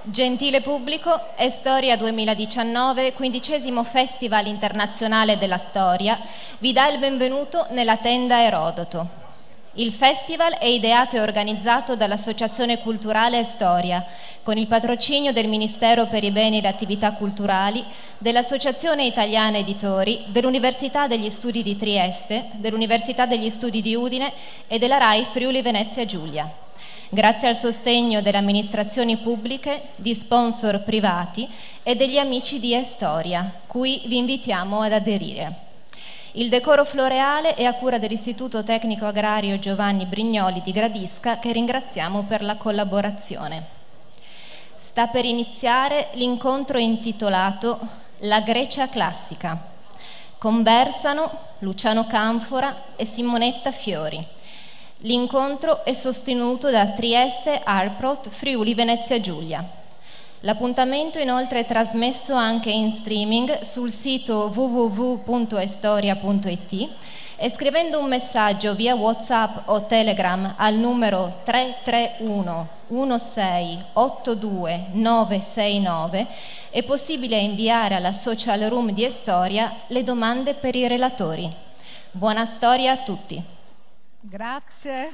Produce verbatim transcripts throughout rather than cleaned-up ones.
Gentile pubblico, è Storia duemiladiciannove, quindicesimo Festival Internazionale della Storia, vi dà il benvenuto nella tenda Erodoto. Il festival è ideato e organizzato dall'Associazione Culturale Storia, con il patrocinio del Ministero per i Beni e le Attività Culturali, dell'Associazione Italiana Editori, dell'Università degli Studi di Trieste, dell'Università degli Studi di Udine e della RAI Friuli Venezia Giulia. Grazie al sostegno delle amministrazioni pubbliche, di sponsor privati e degli amici di E-Storia, cui vi invitiamo ad aderire. Il decoro floreale è a cura dell'Istituto Tecnico Agrario Giovanni Brignoli di Gradisca, che ringraziamo per la collaborazione. Sta per iniziare l'incontro intitolato La Grecia Classica. Conversano Luciano Canfora e Simonetta Fiori. L'incontro è sostenuto da Trieste Arprot Friuli Venezia Giulia. L'appuntamento inoltre è trasmesso anche in streaming sul sito w w w punto estoria punto i t e scrivendo un messaggio via WhatsApp o Telegram al numero tre tre uno uno sei otto due nove sei nove è possibile inviare alla social room di Estoria le domande per i relatori. Buona storia a tutti! Grazie,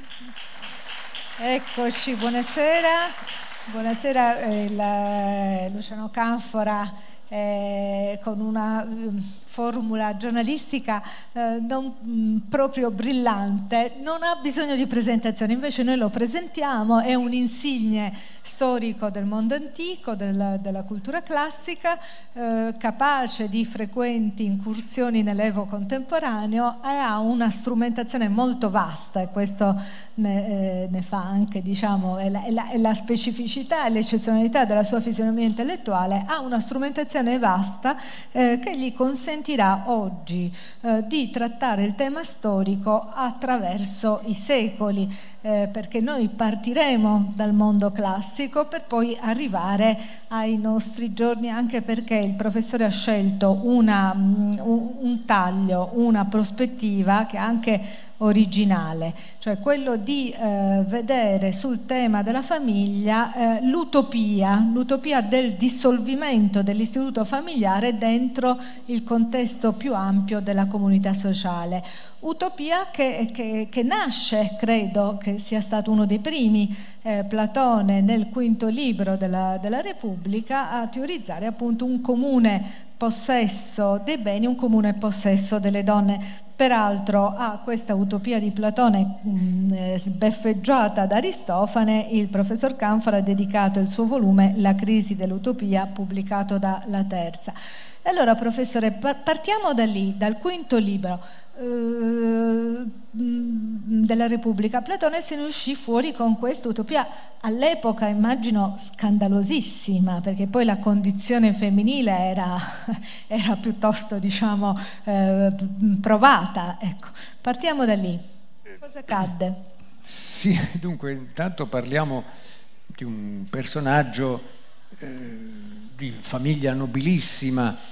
eccoci, buonasera, buonasera eh, la, Luciano Canfora eh, con una um, formula giornalistica eh, non mh, proprio brillante, non ha bisogno di presentazione, invece noi lo presentiamo, è un insigne storico del mondo antico, del, della cultura classica, eh, capace di frequenti incursioni nell'Evo contemporaneo e ha una strumentazione molto vasta, e questo ne, eh, ne fa anche, diciamo, è la, è la, è la specificità e l'eccezionalità della sua fisionomia intellettuale, ha una strumentazione vasta eh, che gli consente oggi eh, di trattare il tema storico attraverso i secoli, eh, perché noi partiremo dal mondo classico per poi arrivare ai nostri giorni, anche perché il professore ha scelto una, un, un taglio, una prospettiva che è anche originale, cioè quello di eh, vedere sul tema della famiglia eh, l'utopia, l'utopia del dissolvimento dell'istituto familiare dentro il contesto più ampio della comunità sociale. Utopia che, che, che nasce, credo che sia stato uno dei primi, eh, Platone nel quinto libro della, della Repubblica, a teorizzare appunto un comune possesso dei beni, un comune possesso delle donne. Peraltro a questa utopia di Platone mh, sbeffeggiata da Aristofane, il professor Canfora ha dedicato il suo volume La crisi dell'utopia, pubblicato da La Terza. E allora, professore, partiamo da lì, dal quinto libro eh, della Repubblica. Platone se ne uscì fuori con questa utopia, all'epoca immagino scandalosissima, perché poi la condizione femminile era, era piuttosto, diciamo, eh, provata. Ecco, partiamo da lì. Cosa accadde? Sì, dunque, intanto parliamo di un personaggio eh, di famiglia nobilissima,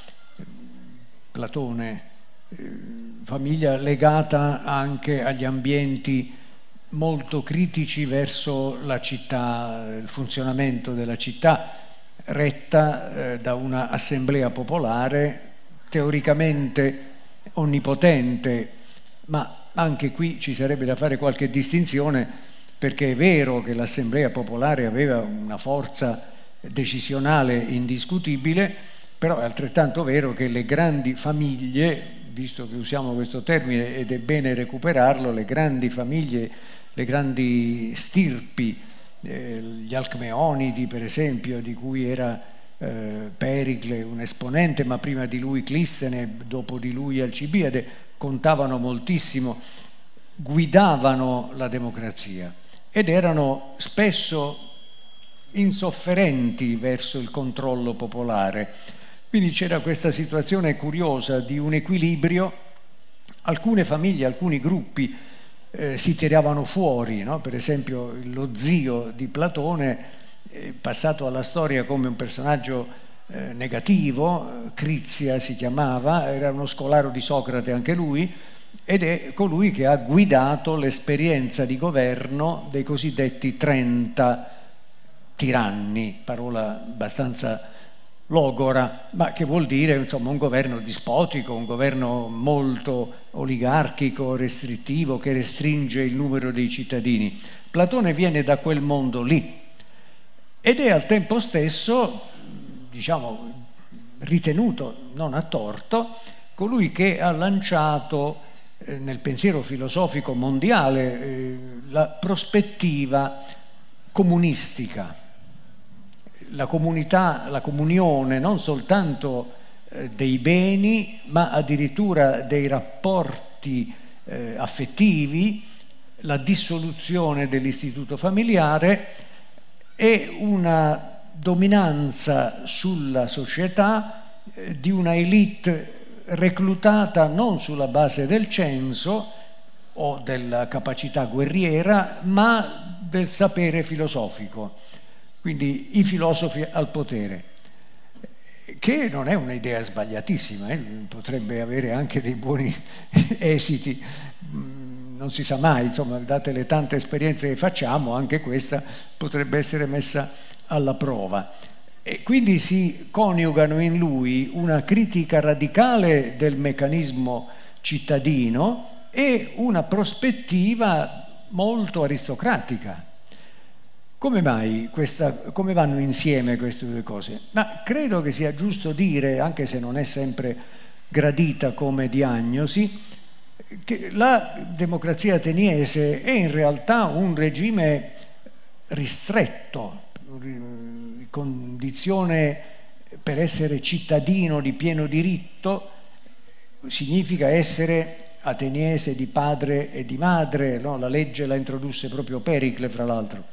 Platone, eh, famiglia legata anche agli ambienti molto critici verso la città, il funzionamento della città, retta eh, da una assemblea popolare teoricamente onnipotente, ma anche qui ci sarebbe da fare qualche distinzione, perché è vero che l'assemblea popolare aveva una forza decisionale indiscutibile, però è altrettanto vero che le grandi famiglie, visto che usiamo questo termine ed è bene recuperarlo, le grandi famiglie, le grandi stirpi, eh, gli Alcmeonidi per esempio, di cui era eh, Pericle un esponente, ma prima di lui Clistene, dopo di lui Alcibiade, contavano moltissimo, guidavano la democrazia ed erano spesso insofferenti verso il controllo popolare. Quindi c'era questa situazione curiosa di un equilibrio. Alcune famiglie, alcuni gruppi eh, si tiravano fuori, no? Per esempio lo zio di Platone, eh, passato alla storia come un personaggio eh, negativo, Crizia si chiamava, era uno scolaro di Socrate anche lui, ed è colui che ha guidato l'esperienza di governo dei cosiddetti trenta tiranni, parola abbastanza logora, ma che vuol dire insomma un governo dispotico, un governo molto oligarchico, restrittivo, che restringe il numero dei cittadini. Platone viene da quel mondo lì ed è al tempo stesso, diciamo, ritenuto non a torto colui che ha lanciato eh, nel pensiero filosofico mondiale eh, la prospettiva comunistica. La comunità, la comunione non soltanto eh, dei beni, ma addirittura dei rapporti eh, affettivi, la dissoluzione dell'istituto familiare e una dominanza sulla società eh, di una elite reclutata non sulla base del censo o della capacità guerriera, ma del sapere filosofico. Quindi i filosofi al potere, che non è un'idea sbagliatissima, eh? Potrebbe avere anche dei buoni esiti, non si sa mai, insomma, date le tante esperienze che facciamo, anche questa potrebbe essere messa alla prova. E quindi si coniugano in lui una critica radicale del meccanismo cittadino e una prospettiva molto aristocratica. Come mai questa, come vanno insieme queste due cose? Ma credo che sia giusto dire, anche se non è sempre gradita come diagnosi, che la democrazia ateniese è in realtà un regime ristretto, condizione per essere cittadino di pieno diritto significa essere ateniese di padre e di madre, no? La legge la introdusse proprio Pericle, fra l'altro.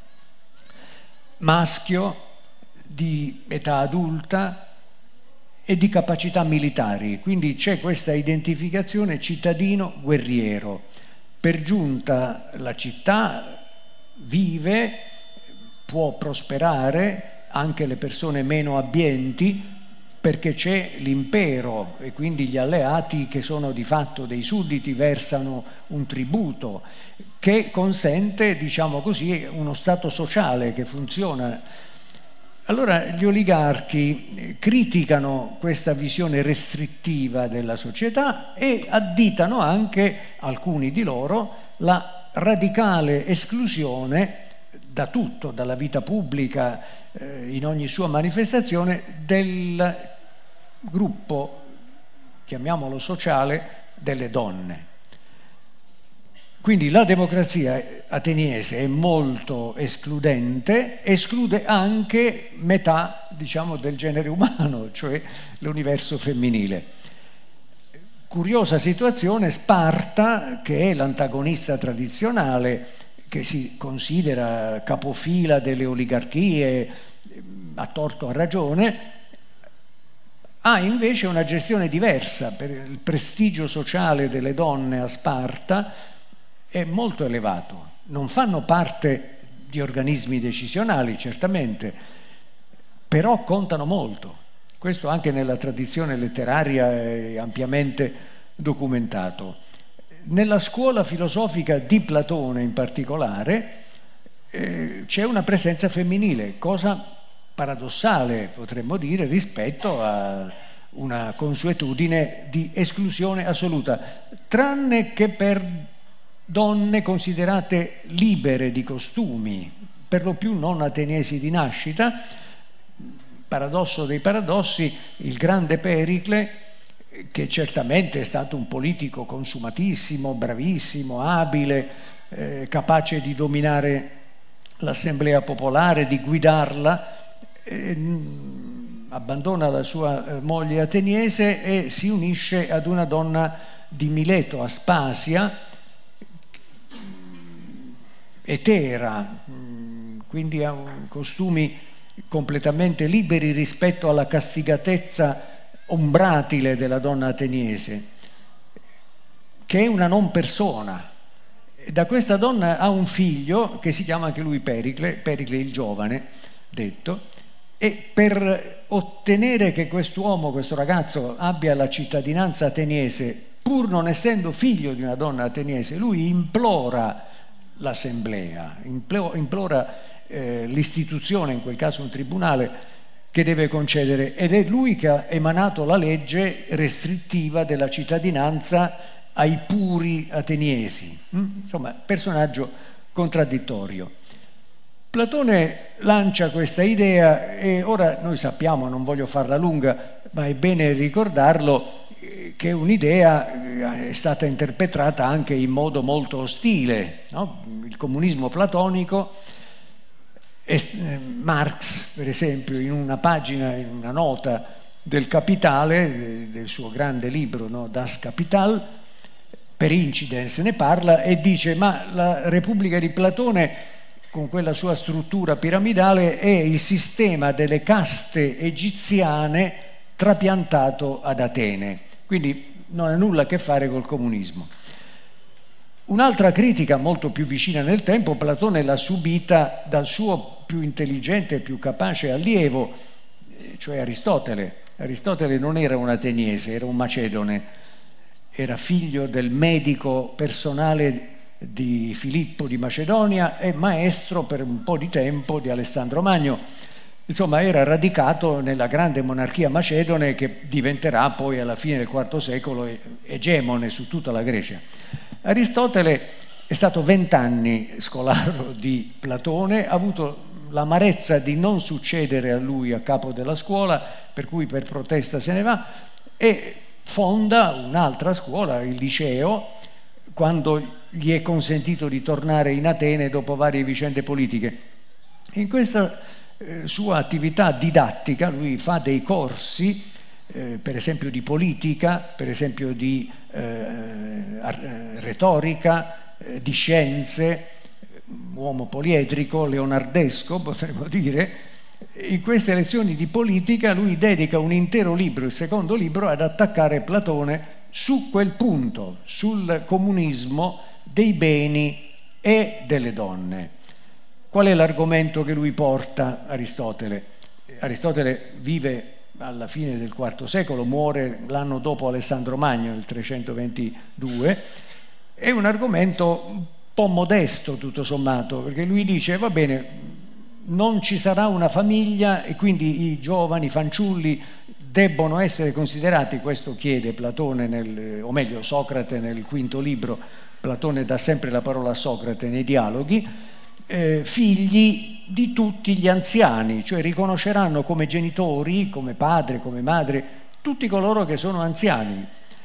Maschio, di età adulta e di capacità militari, quindi c'è questa identificazione cittadino-guerriero. Per giunta la città vive, può prosperare, anche le persone meno abbienti, perché c'è l'impero e quindi gli alleati che sono di fatto dei sudditi versano un tributo che consente, diciamo così, uno stato sociale che funziona. Allora gli oligarchi criticano questa visione restrittiva della società e additano anche, alcuni di loro, la radicale esclusione da tutto, dalla vita pubblica eh, in ogni sua manifestazione, del gruppo, chiamiamolo sociale, delle donne. Quindi la democrazia ateniese è molto escludente, esclude anche metà, diciamo, del genere umano, cioè l'universo femminile. Curiosa situazione, Sparta, che è l'antagonista tradizionale, che si considera capofila delle oligarchie, a torto a ragione, ha invece una gestione diversa. Per il prestigio sociale delle donne a Sparta è molto elevato. Non fanno parte di organismi decisionali, certamente, però contano molto. Questo anche nella tradizione letteraria è ampiamente documentato. Nella scuola filosofica di Platone in particolare eh, c'è una presenza femminile, cosa paradossale potremmo dire rispetto a una consuetudine di esclusione assoluta, tranne che per donne considerate libere di costumi, per lo più non ateniesi di nascita. Paradosso dei paradossi, il grande Pericle, che certamente è stato un politico consumatissimo, bravissimo, abile, eh, capace di dominare l'assemblea popolare, di guidarla, eh, abbandona la sua eh, moglie ateniese e si unisce ad una donna di Mileto, Aspasia, etera, quindi ha costumi completamente liberi rispetto alla castigatezza ombratile della donna ateniese, che è una non persona. Da questa donna ha un figlio che si chiama anche lui Pericle, Pericle il giovane, detto, e per ottenere che quest'uomo, questo ragazzo, abbia la cittadinanza ateniese, pur non essendo figlio di una donna ateniese, lui implora l'assemblea, implora eh, l'istituzione, in quel caso un tribunale, che deve concedere, ed è lui che ha emanato la legge restrittiva della cittadinanza ai puri ateniesi. Insomma, personaggio contraddittorio. Platone lancia questa idea e ora noi sappiamo, non voglio farla lunga, ma è bene ricordarlo, che un'idea è stata interpretata anche in modo molto ostile, no? Il comunismo platonico, Marx per esempio in una pagina, in una nota del Capitale, del suo grande libro, no? Das Kapital, per incidens ne parla e dice: ma la Repubblica di Platone, con quella sua struttura piramidale, è il sistema delle caste egiziane trapiantato ad Atene, quindi non ha nulla a che fare col comunismo. Un'altra critica molto più vicina nel tempo Platone l'ha subita dal suo più intelligente e più capace allievo, cioè Aristotele. Aristotele non era un ateniese, era un macedone, era figlio del medico personale di Filippo di Macedonia e maestro per un po' di tempo di Alessandro Magno. Insomma, era radicato nella grande monarchia macedone che diventerà poi alla fine del quarto secolo egemone su tutta la Grecia. Aristotele è stato vent'anni scolaro di Platone, ha avuto l'amarezza di non succedere a lui a capo della scuola, per cui per protesta se ne va e fonda un'altra scuola, il liceo, quando gli è consentito di tornare in Atene dopo varie vicende politiche. In questa eh, sua attività didattica lui fa dei corsi, eh, per esempio di politica, per esempio di eh, retorica, eh, di scienze, uomo poliedrico, leonardesco potremmo dire. In queste lezioni di politica lui dedica un intero libro, il secondo libro, ad attaccare Platone su quel punto, sul comunismo dei beni e delle donne. Qual è l'argomento che lui porta, Aristotele? Aristotele vive alla fine del quarto secolo, muore l'anno dopo Alessandro Magno, nel trecentoventidue. È un argomento un po' modesto tutto sommato, perché lui dice: va bene, non ci sarà una famiglia e quindi i giovani, i fanciulli debbono essere considerati, questo chiede Platone, nel, o meglio Socrate nel quinto libro. Platone dà sempre la parola a Socrate nei dialoghi, eh, figli di tutti gli anziani, cioè riconosceranno come genitori, come padre, come madre, tutti coloro che sono anziani.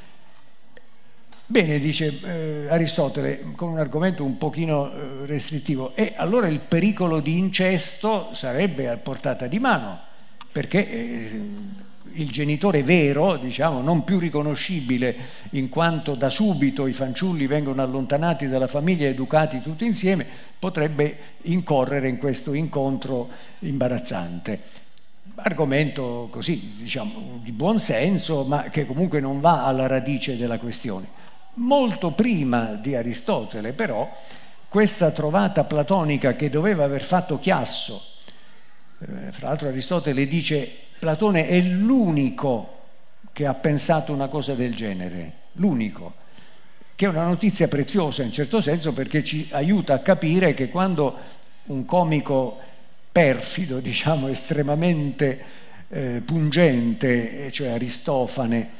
Bene, dice eh, Aristotele, con un argomento un pochino eh, restrittivo, e allora il pericolo di incesto sarebbe a portata di mano, perché eh, il genitore vero, diciamo, non più riconoscibile in quanto da subito i fanciulli vengono allontanati dalla famiglia e educati tutti insieme, potrebbe incorrere in questo incontro imbarazzante. Argomento così, diciamo, di buon senso, ma che comunque non va alla radice della questione. Molto prima di Aristotele, però, questa trovata platonica che doveva aver fatto chiasso, eh, fra l'altro Aristotele dice: Platone è l'unico che ha pensato una cosa del genere, l'unico, che è una notizia preziosa in certo senso, perché ci aiuta a capire che quando un comico perfido, diciamo estremamente eh, pungente, cioè Aristofane,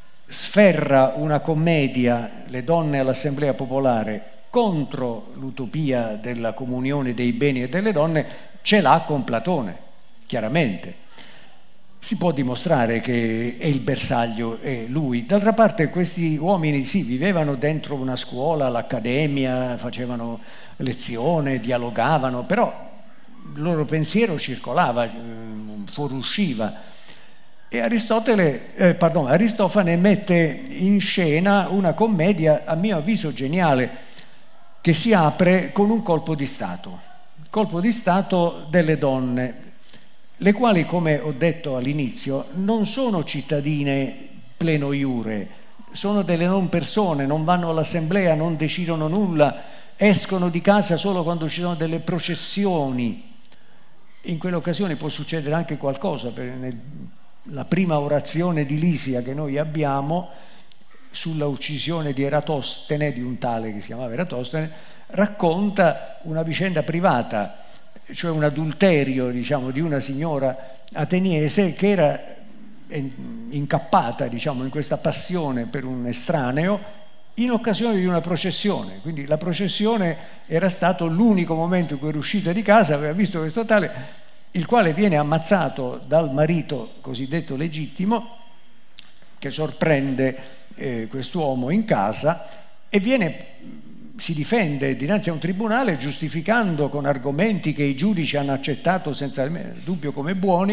sferra una commedia, Le donne all'Assemblea Popolare, contro l'utopia della comunione dei beni e delle donne, ce l'ha con Platone, chiaramente. Si può dimostrare che è il bersaglio, è lui. D'altra parte questi uomini sì, vivevano dentro una scuola, l'accademia, facevano lezione, dialogavano, però il loro pensiero circolava, fuoriusciva. E Aristotele, eh, pardon, Aristofane mette in scena una commedia, a mio avviso geniale, che si apre con un colpo di Stato, il colpo di Stato delle donne, le quali, come ho detto all'inizio, non sono cittadine pleno iure, sono delle non persone, non vanno all'assemblea, non decidono nulla, escono di casa solo quando ci sono delle processioni. In quelle occasioni può succedere anche qualcosa, per, nel, la prima orazione di Lisia che noi abbiamo sulla uccisione di Eratostene, di un tale che si chiamava Eratostene, racconta una vicenda privata. cioè un adulterio, diciamo, di una signora ateniese che era incappata, diciamo, in questa passione per un estraneo in occasione di una processione. Quindi la processione era stato l'unico momento in cui era uscita di casa, aveva visto questo tale, il quale viene ammazzato dal marito cosiddetto legittimo, che sorprende eh, quest'uomo in casa e viene, si difende dinanzi a un tribunale giustificando con argomenti che i giudici hanno accettato senza dubbio come buoni,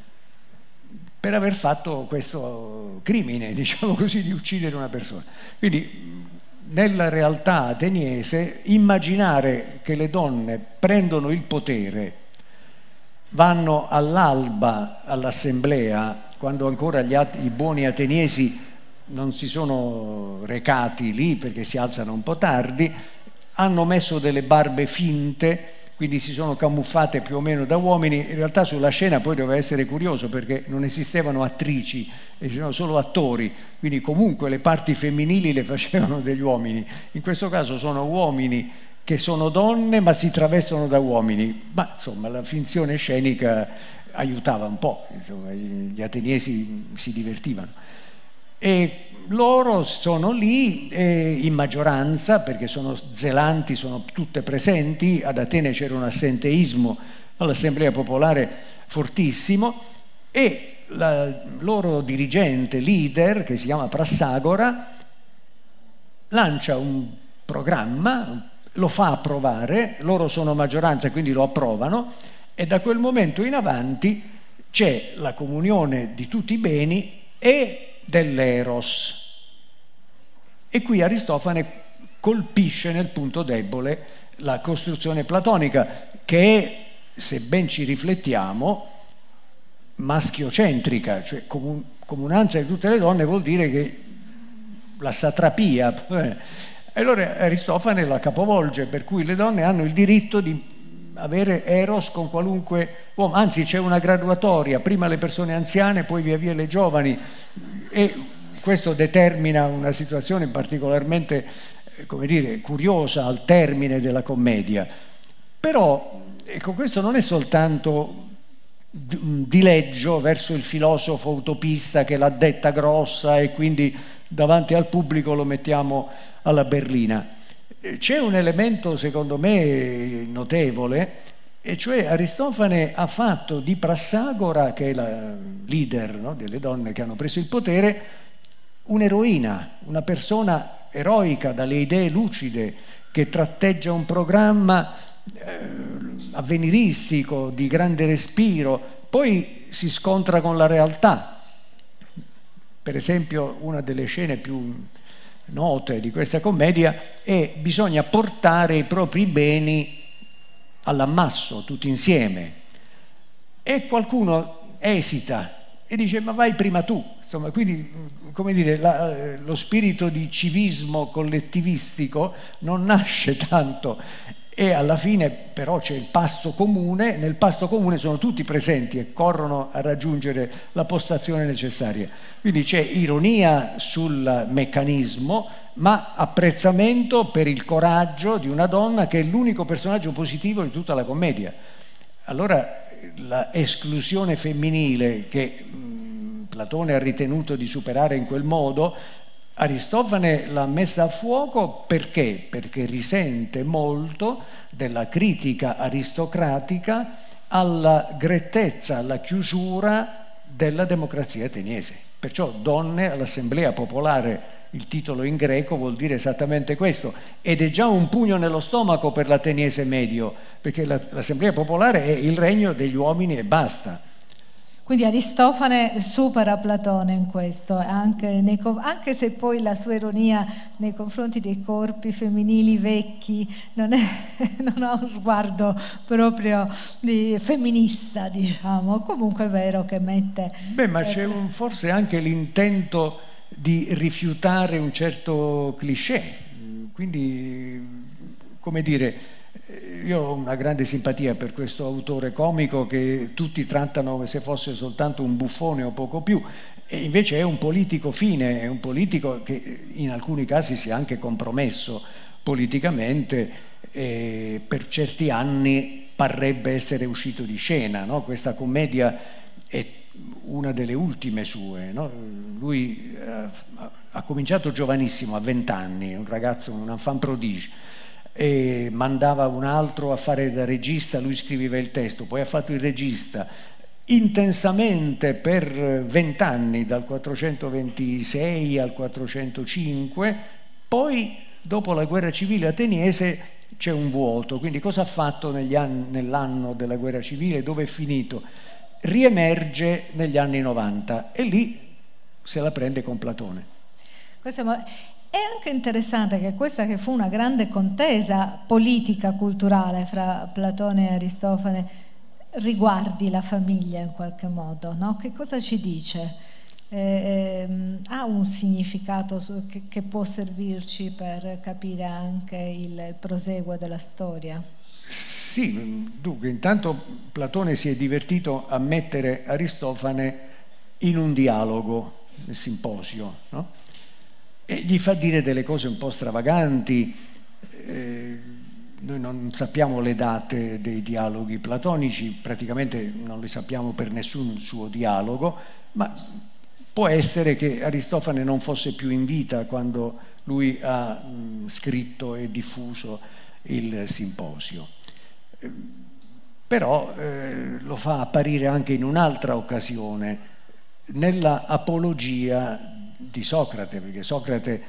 per aver fatto questo crimine, diciamo così, di uccidere una persona. Quindi nella realtà ateniese immaginare che le donne prendono il potere, vanno all'alba all'assemblea, quando ancora gli at- i buoni ateniesi non si sono recati lì perché si alzano un po' tardi, hanno messo delle barbe finte, quindi si sono camuffate più o meno da uomini. In realtà sulla scena poi doveva essere curioso perché non esistevano attrici, esistevano solo attori, quindi comunque le parti femminili le facevano degli uomini. In questo caso sono uomini che sono donne ma si travestono da uomini, ma insomma la finzione scenica aiutava un po', insomma, gli ateniesi si divertivano. E loro sono lì eh, in maggioranza perché sono zelanti, sono tutte presenti. Ad Atene c'era un assenteismo all'Assemblea Popolare fortissimo e la loro dirigente, leader, che si chiama Prassagora, lancia un programma, lo fa approvare, loro sono maggioranza quindi lo approvano e da quel momento in avanti c'è la comunione di tutti i beni e dell'eros. E qui Aristofane colpisce nel punto debole la costruzione platonica, che è, se ben ci riflettiamo, maschiocentrica, cioè comun- comunanza di tutte le donne vuol dire che la satrapia. Eh. Allora Aristofane la capovolge, per cui le donne hanno il diritto di avere eros con qualunque uomo, anzi c'è una graduatoria, prima le persone anziane, poi via via le giovani, e questo determina una situazione particolarmente, come dire, curiosa al termine della commedia. Però ecco, questo non è soltanto un dileggio verso il filosofo utopista che l'ha detta grossa e quindi davanti al pubblico lo mettiamo alla berlina. C'è un elemento secondo me notevole, e cioè Aristofane ha fatto di Prassagora, che è la leader, no, delle donne che hanno preso il potere, un'eroina, una persona eroica dalle idee lucide, che tratteggia un programma eh, avveniristico di grande respiro, poi si scontra con la realtà. Per esempio una delle scene più note di questa commedia è: bisogna portare i propri beni all'ammasso tutti insieme, e qualcuno esita e dice ma vai prima tu. Insomma, quindi, come dire, la, lo spirito di civismo collettivistico non nasce tanto, e alla fine però c'è il pasto comune, nel pasto comune sono tutti presenti e corrono a raggiungere la postazione necessaria. Quindi c'è ironia sul meccanismo, ma apprezzamento per il coraggio di una donna che è l'unico personaggio positivo di tutta la commedia. Allora la esclusione femminile che mh, Platone ha ritenuto di superare in quel modo, Aristofane l'ha messa a fuoco perché? Perché risente molto della critica aristocratica alla grettezza, alla chiusura della democrazia ateniese. Perciò donne all'Assemblea Popolare, il titolo in greco vuol dire esattamente questo, ed è già un pugno nello stomaco per l'ateniese medio, perché l'Assemblea Popolare è il regno degli uomini e basta. Quindi Aristofane supera Platone in questo, anche, nei, anche se poi la sua ironia nei confronti dei corpi femminili vecchi non, è, non ha uno sguardo proprio di femminista, diciamo. Comunque è vero che mette... Beh, ma c'è un, forse anche l'intento di rifiutare un certo cliché, quindi, come dire, io ho una grande simpatia per questo autore comico che tutti trattano come se fosse soltanto un buffone o poco più, e invece è un politico fine, è un politico che in alcuni casi si è anche compromesso politicamente, e per certi anni parrebbe essere uscito di scena, no? Questa commedia è una delle ultime sue, no? Lui eh, ha cominciato giovanissimo, a vent'anni, un ragazzo, un enfant prodige, e mandava un altro a fare da regista, lui scriveva il testo, poi ha fatto il regista intensamente per vent'anni, dal quattrocentoventisei al quattrocentocinque, poi dopo la guerra civile ateniese c'è un vuoto, quindi cosa ha fatto negli anni, nell'anno della guerra civile, dove è finito? Riemerge negli anni novanta e lì se la prende con Platone. Questo è anche interessante che questa che fu una grande contesa politica, culturale fra Platone e Aristofane riguardi la famiglia in qualche modo, no? Che cosa ci dice? Eh, ha un significato che, che può servirci per capire anche il proseguo della storia? Sì, dunque intanto Platone si è divertito a mettere Aristofane in un dialogo nel simposio, no? E gli fa dire delle cose un po' stravaganti. eh, Noi non sappiamo le date dei dialoghi platonici, praticamente non le sappiamo per nessun suo dialogo, ma può essere che Aristofane non fosse più in vita quando lui ha mh, scritto e diffuso il simposio. Eh, però eh, lo fa apparire anche in un'altra occasione, nella apologia di Socrate, perché Socrate,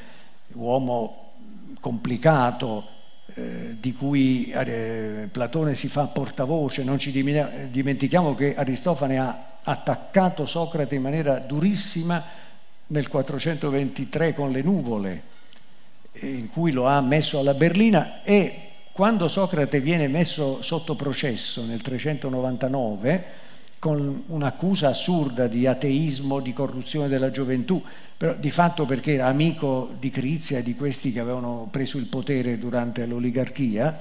uomo complicato, Eh, di cui eh, Platone si fa portavoce, non ci dimentichiamo che Aristofane ha attaccato Socrate in maniera durissima nel quattrocentoventitré con le nuvole, eh, in cui lo ha messo alla berlina, e quando Socrate viene messo sotto processo nel trecentonovantanove con un'accusa assurda di ateismo, di corruzione della gioventù, però di fatto perché era amico di Crizia e di questi che avevano preso il potere durante l'oligarchia,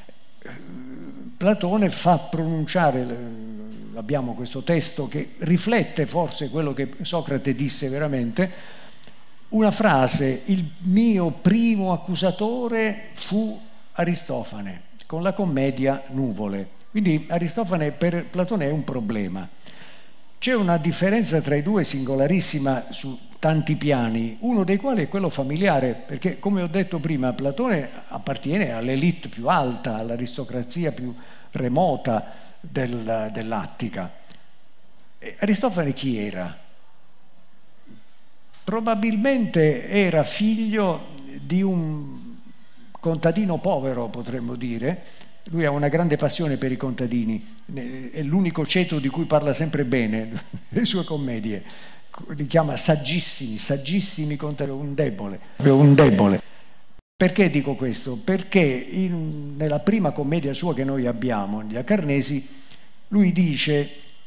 Platone fa pronunciare, abbiamo questo testo che riflette forse quello che Socrate disse veramente, una frase: il mio primo accusatore fu Aristofane, con la commedia Nuvole. Quindi Aristofane per Platone è un problema. C'è una differenza tra i due singolarissima su tanti piani, uno dei quali è quello familiare, perché come ho detto prima Platone appartiene all'elite più alta, all'aristocrazia più remota del, dell'Attica. E Aristofane chi era? Probabilmente era figlio di un contadino povero, potremmo dire. Lui ha una grande passione per i contadini, è l'unico ceto di cui parla sempre bene le sue commedie, li chiama saggissimi, saggissimi contadini, un debole, un debole. Perché dico questo? Perché in, nella prima commedia sua che noi abbiamo, gli Acarnesi, lui dice,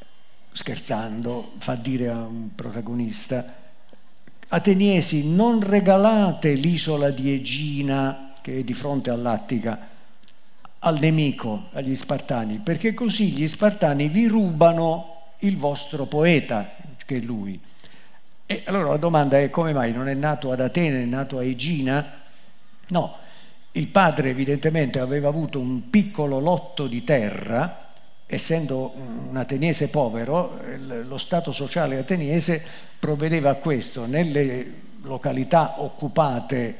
scherzando, fa dire a un protagonista: Ateniesi, non regalate l'isola di Egina, che è di fronte all'Attica, al nemico, agli Spartani, perché così gli Spartani vi rubano il vostro poeta, che è lui. E allora la domanda è: come mai non è nato ad Atene, è nato a Egina? No, il padre evidentemente aveva avuto un piccolo lotto di terra, essendo un ateniese povero, lo stato sociale ateniese provvedeva a questo: nelle località occupate,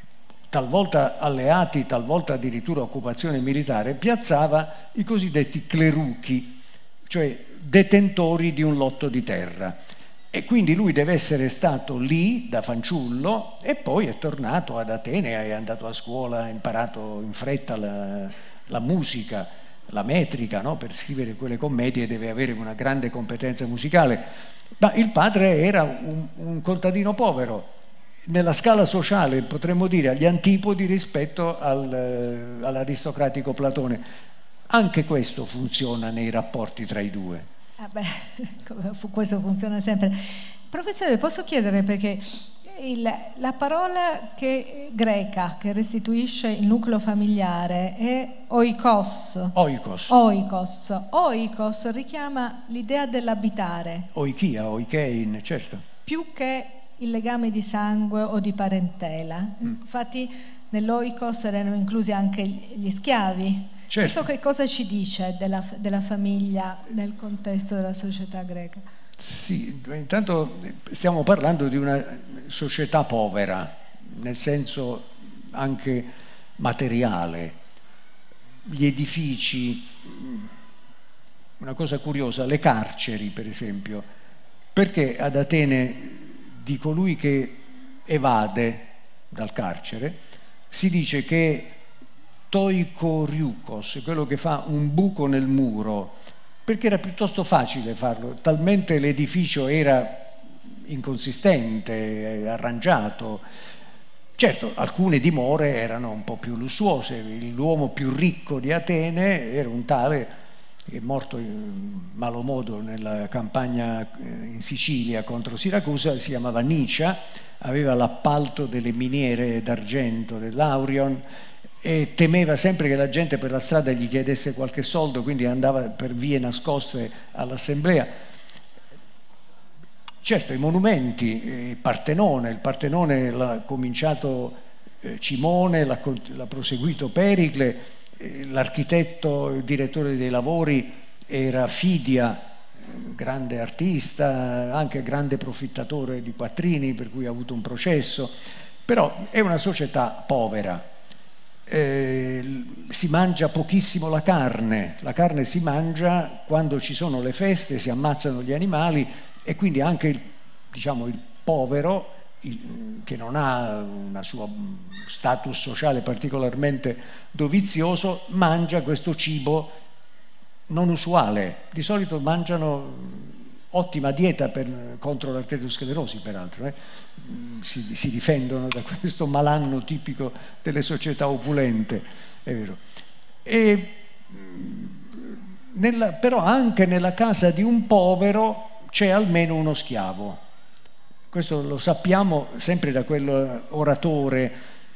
talvolta alleati, talvolta addirittura occupazione militare, piazzava i cosiddetti cleruchi, cioè detentori di un lotto di terra. E quindi lui deve essere stato lì da fanciullo e poi è tornato ad Atene, è andato a scuola, ha imparato in fretta la, la musica, la metrica, no? Per scrivere quelle commedie deve avere una grande competenza musicale. Ma il padre era un, un contadino povero, nella scala sociale potremmo dire agli antipodi rispetto al, all'aristocratico Platone. Anche questo funziona nei rapporti tra i due. Ah beh, questo funziona sempre. Professore, posso chiedere, perché il, la parola che, greca che restituisce il nucleo familiare è oikos. Oikos. Oikos. Oikos richiama l'idea dell'abitare. Oikia, oikein, certo. Più che il legame di sangue o di parentela. Mm. Infatti nell'oikos erano inclusi anche gli schiavi. Certo. Questo che cosa ci dice della, della famiglia nel contesto della società greca? Sì, intanto stiamo parlando di una società povera, nel senso anche materiale. Gli edifici, una cosa curiosa, le carceri per esempio, perché ad Atene di colui che evade dal carcere si dice che toikoriukos, quello che fa un buco nel muro, perché era piuttosto facile farlo, talmente l'edificio era inconsistente, arrangiato. Certo, alcune dimore erano un po' più lussuose. L'uomo più ricco di Atene era un tale che è morto in malo modo nella campagna in Sicilia contro Siracusa, si chiamava Nicia, aveva l'appalto delle miniere d'argento dell'Aurion e temeva sempre che la gente per la strada gli chiedesse qualche soldo, quindi andava per vie nascoste all'assemblea. Certo, i monumenti, il Partenone, il Partenone l'ha cominciato eh, Cimone, l'ha, l'ha proseguito Pericle, eh, l'architetto, il direttore dei lavori era Fidia, eh, grande artista, anche grande profittatore di quattrini, per cui ha avuto un processo, però è una società povera. Eh, si mangia pochissimo la carne, la carne si mangia quando ci sono le feste, si ammazzano gli animali e quindi anche il, diciamo, il povero, il, che non ha una sua status sociale particolarmente dovizioso, mangia questo cibo non usuale. Di solito mangiano ottima dieta per, contro l'arteriosclerosi, peraltro, eh? si, si difendono da questo malanno tipico delle società opulente, è vero. E, nella, però anche nella casa di un povero c'è almeno uno schiavo. Questo lo sappiamo sempre da quell'oratore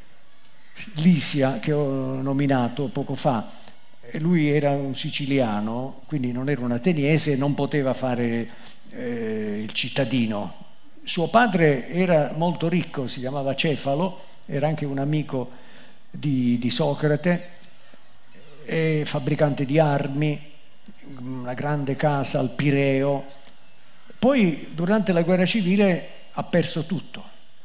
Lisia che ho nominato poco fa. Lui era un siciliano, quindi non era un ateniese, non poteva fare eh, il cittadino. Suo padre era molto ricco, si chiamava Cefalo, era anche un amico di, di Socrate, e fabbricante di armi, una grande casa al Pireo. Poi durante la guerra civile ha perso tutto,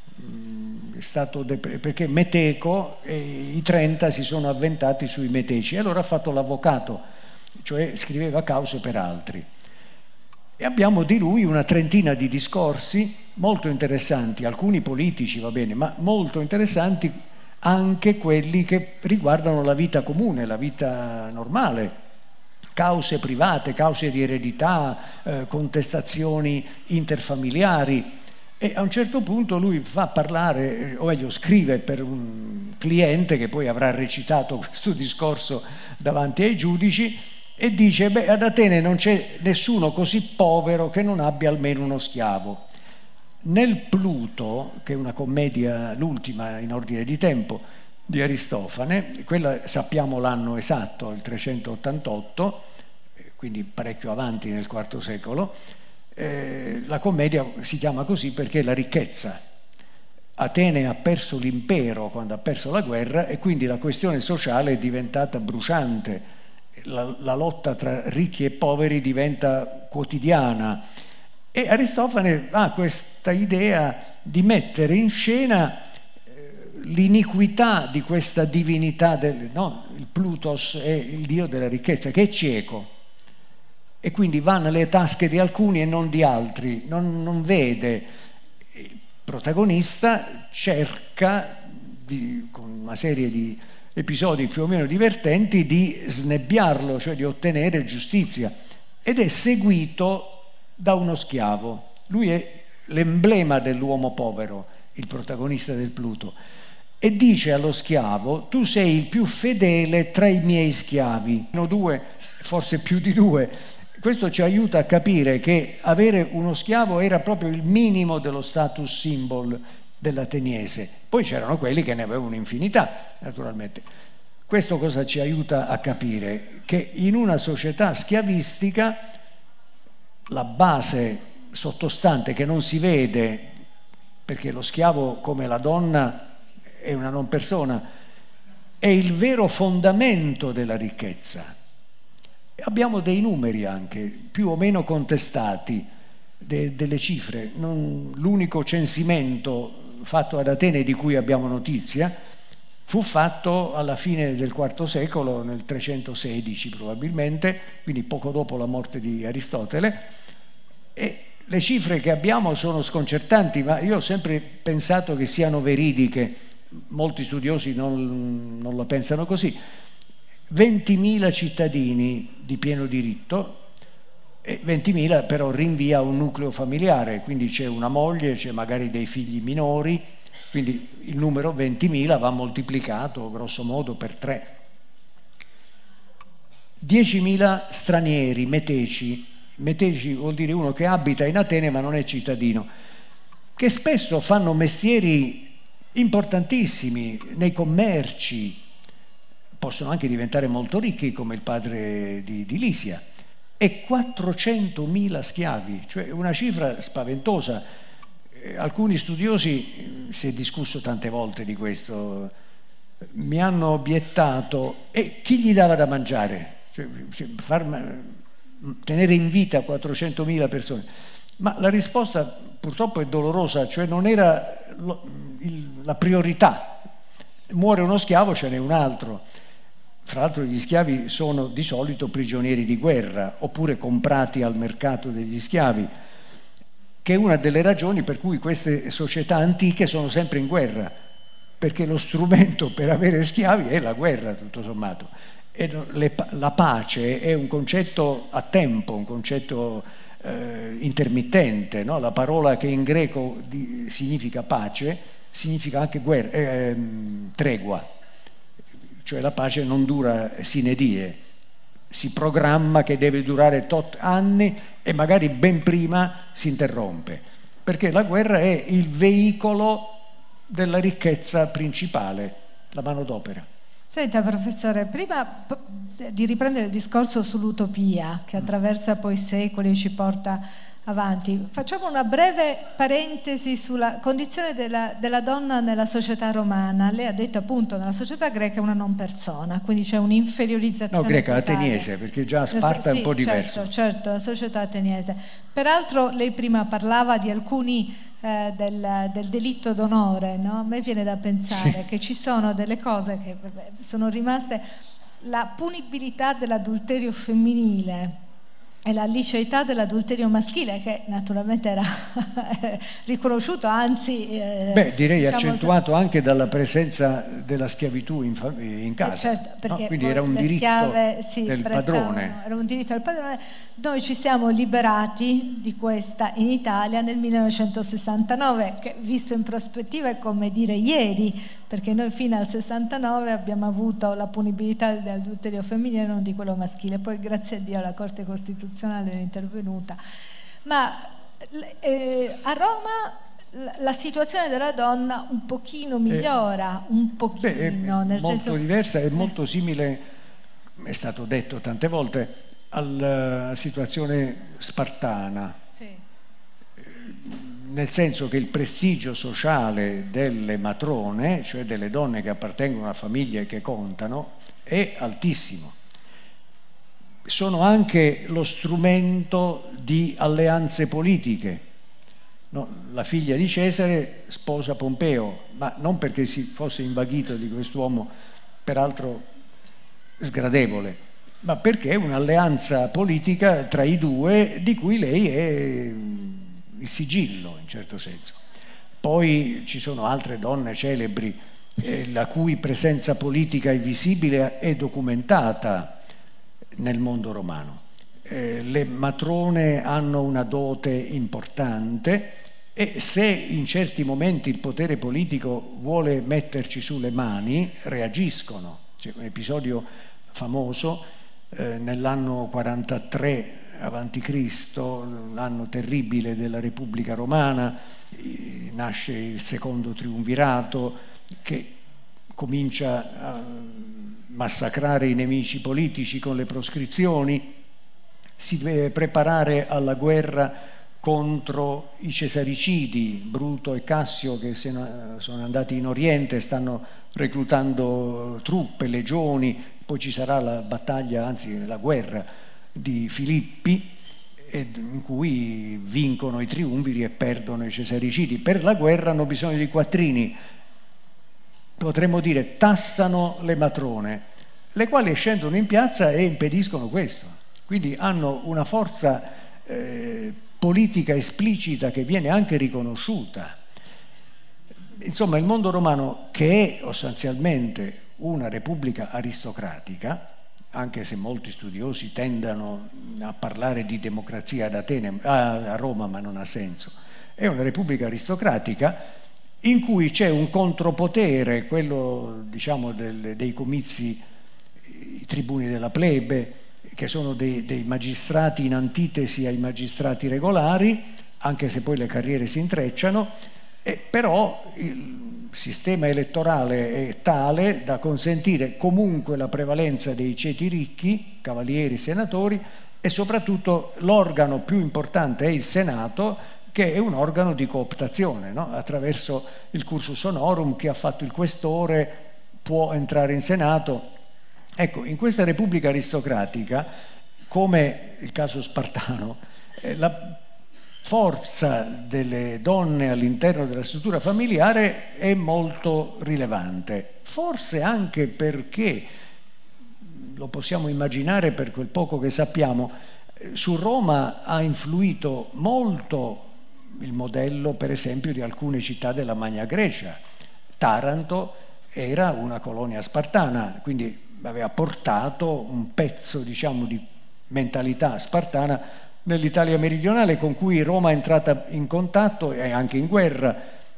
è stato perché Meteco e i trenta si sono avventati sui Meteci e allora ha fatto l'avvocato, cioè scriveva cause per altri. E abbiamo di lui una trentina di discorsi molto interessanti, alcuni politici, va bene, ma molto interessanti anche quelli che riguardano la vita comune, la vita normale. Cause private, cause di eredità, eh, contestazioni interfamiliari. E a un certo punto lui fa parlare, o meglio scrive per un cliente che poi avrà recitato questo discorso davanti ai giudici e dice: beh, ad Atene non c'è nessuno così povero che non abbia almeno uno schiavo. Nel Pluto, che è una commedia, l'ultima in ordine di tempo, di Aristofane, quella sappiamo l'anno esatto, il trecentottantotto, quindi parecchio avanti nel quarto secolo, eh, la commedia si chiama così perché la ricchezza. Atene ha perso l'impero quando ha perso la guerra e quindi la questione sociale è diventata bruciante, la, la lotta tra ricchi e poveri diventa quotidiana e Aristofane ha questa idea di mettere in scena l'iniquità di questa divinità, del, no? Il Plutos è il dio della ricchezza, che è cieco e quindi va nelle tasche di alcuni e non di altri, non, non vede. Il protagonista cerca, di, con una serie di episodi più o meno divertenti, di snebbiarlo, cioè di ottenere giustizia, ed è seguito da uno schiavo. Lui è l'emblema dell'uomo povero, il protagonista del Pluto. E dice allo schiavo: tu sei il più fedele tra i miei schiavi. No, due, forse più di due. Questo ci aiuta a capire che avere uno schiavo era proprio il minimo dello status symbol dell'ateniese. Poi c'erano quelli che ne avevano un'infinità, naturalmente. Questo cosa ci aiuta a capire? Che in una società schiavistica la base sottostante, che non si vede, perché lo schiavo, come la donna, è una non persona, è il vero fondamento della ricchezza. Abbiamo dei numeri anche, più o meno contestati, de, delle cifre. L'unico censimento fatto ad Atene di cui abbiamo notizia fu fatto alla fine del quarto secolo, nel trecentosedici probabilmente, quindi poco dopo la morte di Aristotele, e le cifre che abbiamo sono sconcertanti, ma io ho sempre pensato che siano veridiche, molti studiosi non, non la pensano così. ventimila cittadini di pieno diritto, e ventimila però rinvia a un nucleo familiare, quindi c'è una moglie, c'è magari dei figli minori, quindi il numero ventimila va moltiplicato grosso modo per tre. diecimila stranieri, meteci, meteci vuol dire uno che abita in Atene ma non è cittadino, che spesso fanno mestieri importantissimi nei commerci, possono anche diventare molto ricchi come il padre di, di Lisia, e quattrocentomila schiavi, cioè una cifra spaventosa. Alcuni studiosi, si è discusso tante volte di questo, mi hanno obiettato: e chi gli dava da mangiare? Cioè, far, tenere in vita quattrocentomila persone? Ma la risposta purtroppo è dolorosa, cioè non era lo, il, la priorità. Muore uno schiavo, ce n'è un altro. Fra l'altro gli schiavi sono di solito prigionieri di guerra oppure comprati al mercato degli schiavi, che è una delle ragioni per cui queste società antiche sono sempre in guerra, perché lo strumento per avere schiavi è la guerra, tutto sommato. E le, la pace è un concetto a tempo, un concetto eh, intermittente, no? La parola che in greco di, significa pace significa anche guerra, eh, tregua, cioè la pace non dura sine die, si programma che deve durare tot anni e magari ben prima si interrompe, perché la guerra è il veicolo della ricchezza principale, la manodopera. Senta professore, prima di riprendere il discorso sull'utopia che attraversa poi secoli e ci porta avanti, facciamo una breve parentesi sulla condizione della, della donna nella società romana. Lei ha detto appunto nella società greca è una non persona, quindi c'è un'inferiorizzazione. No, greca, totale. Ateniese, perché già Sparta sì, è un po' diverso. Certo, certo, la società ateniese. Peraltro lei prima parlava di alcuni eh, del, del delitto d'onore, no? A me viene da pensare sì. che ci sono delle cose che sono rimaste, la punibilità dell'adulterio femminile e la liceità dell'adulterio maschile, che naturalmente era riconosciuto, anzi eh, beh direi diciamo, accentuato anche dalla presenza della schiavitù in, in casa, eh certo, perché no? Quindi era un diritto schiave, sì, del padrone, era un diritto del padrone. Noi ci siamo liberati di questa in Italia nel millenovecentosessantanove, che visto in prospettiva è come dire ieri, perché noi fino al sessantanove abbiamo avuto la punibilità dell'adulterio femminile e non di quello maschile. Poi grazie a Dio la Corte Costituzionale è intervenuta. Ma eh, a Roma la situazione della donna un pochino migliora, eh, un pochino, beh, è nel molto senso... diversa, è molto simile, è stato detto tante volte, alla situazione spartana. Sì. Nel senso che il prestigio sociale delle matrone, cioè delle donne che appartengono a famiglie che contano, è altissimo. Sono anche lo strumento di alleanze politiche. No, la figlia di Cesare sposa Pompeo, ma non perché si fosse invaghito di quest'uomo, peraltro sgradevole, ma perché è un'alleanza politica tra i due di cui lei è il sigillo, in certo senso. Poi ci sono altre donne celebri eh, la cui presenza politica e visibile è documentata nel mondo romano. Eh, le matrone hanno una dote importante e se in certi momenti il potere politico vuole metterci sulle mani, reagiscono. C'è un episodio famoso eh, nell'anno quarantatré avanti Cristo, l'anno terribile della Repubblica Romana, nasce il secondo triumvirato che comincia a massacrare i nemici politici con le proscrizioni, si deve preparare alla guerra contro i cesaricidi, Bruto e Cassio che se no, sono andati in Oriente, stanno reclutando truppe, legioni, poi ci sarà la battaglia, anzi la guerra di Filippi, in cui vincono i triumviri e perdono i cesaricidi. Per la guerra hanno bisogno di quattrini, potremmo dire tassano le matrone, le quali scendono in piazza e impediscono questo. Quindi hanno una forza eh, politica esplicita che viene anche riconosciuta. Insomma, il mondo romano, che è sostanzialmente una repubblica aristocratica, anche se molti studiosi tendono a parlare di democrazia ad Atene, a Roma, ma non ha senso, è una repubblica aristocratica in cui c'è un contropotere, quello diciamo del, dei comizi, i tribuni della plebe, che sono dei, dei magistrati in antitesi ai magistrati regolari, anche se poi le carriere si intrecciano, e però il sistema elettorale è tale da consentire comunque la prevalenza dei ceti ricchi, cavalieri, senatori, e soprattutto l'organo più importante è il Senato, che è un organo di cooptazione, no? Attraverso il cursus honorum, chi ha fatto il questore può entrare in Senato. Ecco, in questa repubblica aristocratica, come il caso spartano, eh, la forza delle donne all'interno della struttura familiare è molto rilevante, forse anche perché, lo possiamo immaginare per quel poco che sappiamo, su Roma ha influito molto il modello, per esempio, di alcune città della Magna Grecia. Taranto era una colonia spartana, quindi aveva portato un pezzo, diciamo, di mentalità spartana nell'Italia meridionale, con cui Roma è entrata in contatto e anche in guerra.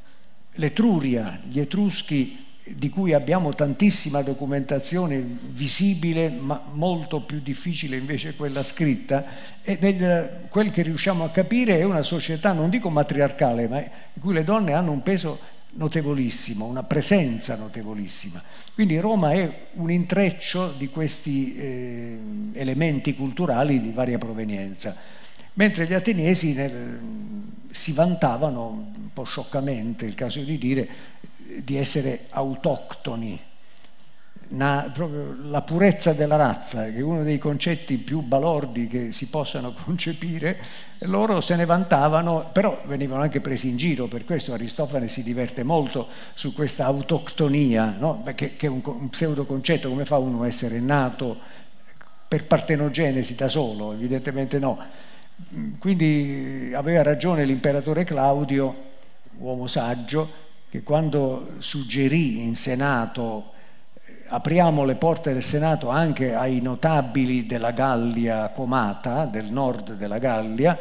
L'Etruria, gli Etruschi, di cui abbiamo tantissima documentazione visibile, ma molto più difficile invece quella scritta, e nel, quel che riusciamo a capire è una società, non dico matriarcale, ma in cui le donne hanno un peso notevolissimo, una presenza notevolissima. Quindi Roma è un intreccio di questi eh, elementi culturali di varia provenienza, mentre gli ateniesi nel, si vantavano, un po' scioccamente, il caso di dire, di essere autoctoni, Na, proprio la purezza della razza, che è uno dei concetti più balordi che si possano concepire. Loro se ne vantavano, però venivano anche presi in giro. Per questo Aristofane si diverte molto su questa autoctonia, no? che, che è un, un pseudo concetto. Come fa uno a essere nato per partenogenesi da solo? Evidentemente no. Quindi aveva ragione l'imperatore Claudio, uomo saggio, che quando suggerì in Senato apriamo le porte del Senato anche ai notabili della Gallia comata, del nord della Gallia,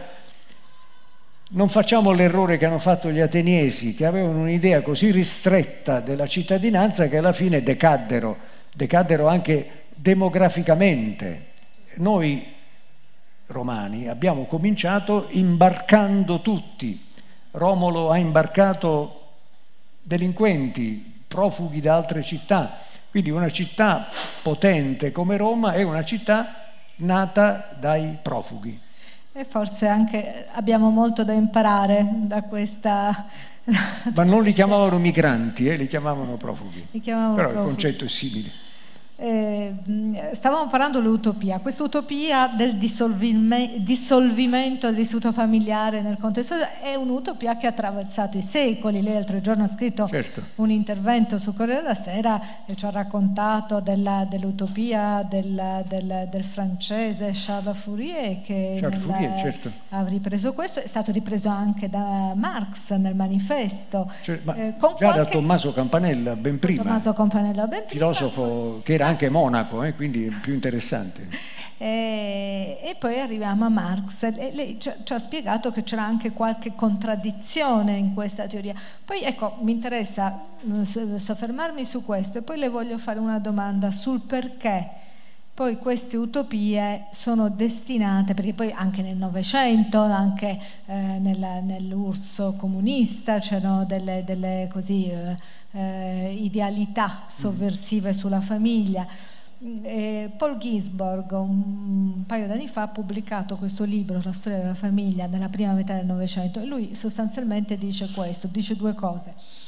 non facciamo l'errore che hanno fatto gli ateniesi, che avevano un'idea così ristretta della cittadinanza che alla fine decaddero, decaddero anche demograficamente. Noi romani abbiamo cominciato imbarcando tutti. Romolo ha imbarcato delinquenti, profughi da altre città. Quindi una città potente come Roma è una città nata dai profughi. E forse anche abbiamo molto da imparare da questa... Ma non li chiamavano migranti, eh, li chiamavano profughi. Li chiamavano Però profughi. Il concetto è simile. Eh, stavamo parlando dell'utopia, questa utopia del dissolvimento dell'istituto familiare nel contesto è un'utopia che ha attraversato i secoli. Lei l'altro giorno ha scritto certo. un intervento su Corriere della Sera e ci ha raccontato della, dell'utopia del, del, del francese Charles Fourier, che Charles nella, Fourier, certo. ha ripreso questo, è stato ripreso anche da Marx nel manifesto, cioè, ma eh, con già qualche... da Tommaso Campanella ben prima, Tommaso Campanella ben prima, filosofo che era anche monaco, eh, quindi è più interessante. E, e poi arriviamo a Marx. E lei ci, ci ha spiegato che c'era anche qualche contraddizione in questa teoria. Poi ecco, mi interessa soffermarmi su questo e poi le voglio fare una domanda sul perché poi queste utopie sono destinate, perché poi anche nel Novecento, anche eh, nella, nell'U R S S comunista c'erano delle, delle così eh, eh, idealità sovversive sulla famiglia. Eh, Paul Ginsborg un, un paio d'anni fa ha pubblicato questo libro, La storia della famiglia, nella prima metà del Novecento, e lui sostanzialmente dice questo, dice due cose: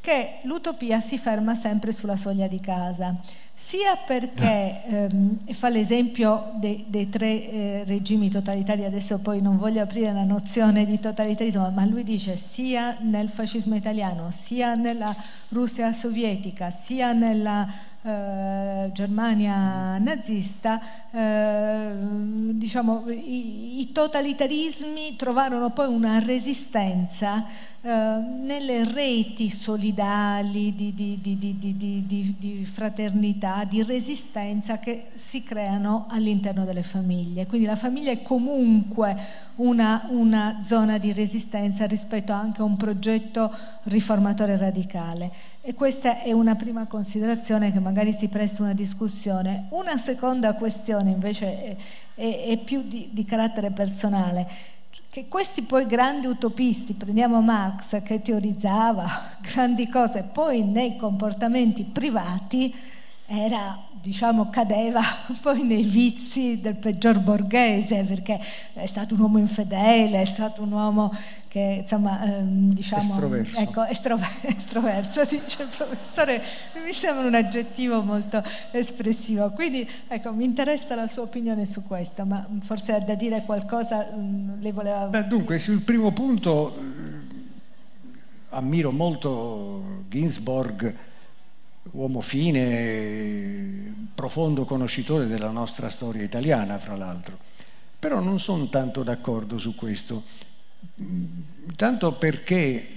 che l'utopia si ferma sempre sulla soglia di casa, sia perché, ehm, e fa l'esempio dei, dei tre eh, regimi totalitari, adesso poi non voglio aprire la nozione di totalitarismo, ma lui dice sia nel fascismo italiano, sia nella Russia sovietica, sia nella eh, Germania nazista, eh, diciamo, i, i totalitarismi trovarono poi una resistenza Uh, nelle reti solidali di, di, di, di, di, di, di fraternità, di resistenza che si creano all'interno delle famiglie. Quindi la famiglia è comunque una, una zona di resistenza rispetto anche a un progetto riformatore radicale. E questa è una prima considerazione che magari si presta una discussione. Una seconda questione invece è, è, è più di, di carattere personale, che questi poi grandi utopisti, prendiamo Marx che teorizzava grandi cose, poi nei comportamenti privati era, diciamo, cadeva poi nei vizi del peggior borghese, perché è stato un uomo infedele, è stato un uomo che, insomma, ehm, diciamo, estroverso. Ecco, estroverso, estroverso, dice il professore, mi sembra un aggettivo molto espressivo. Quindi, ecco, mi interessa la sua opinione su questo, ma forse ha da dire qualcosa, mh, lei voleva... Beh, dunque, sul primo punto eh, ammiro molto Ginsborg, uomo fine, profondo conoscitore della nostra storia italiana, fra l'altro. Però non sono tanto d'accordo su questo, tanto perché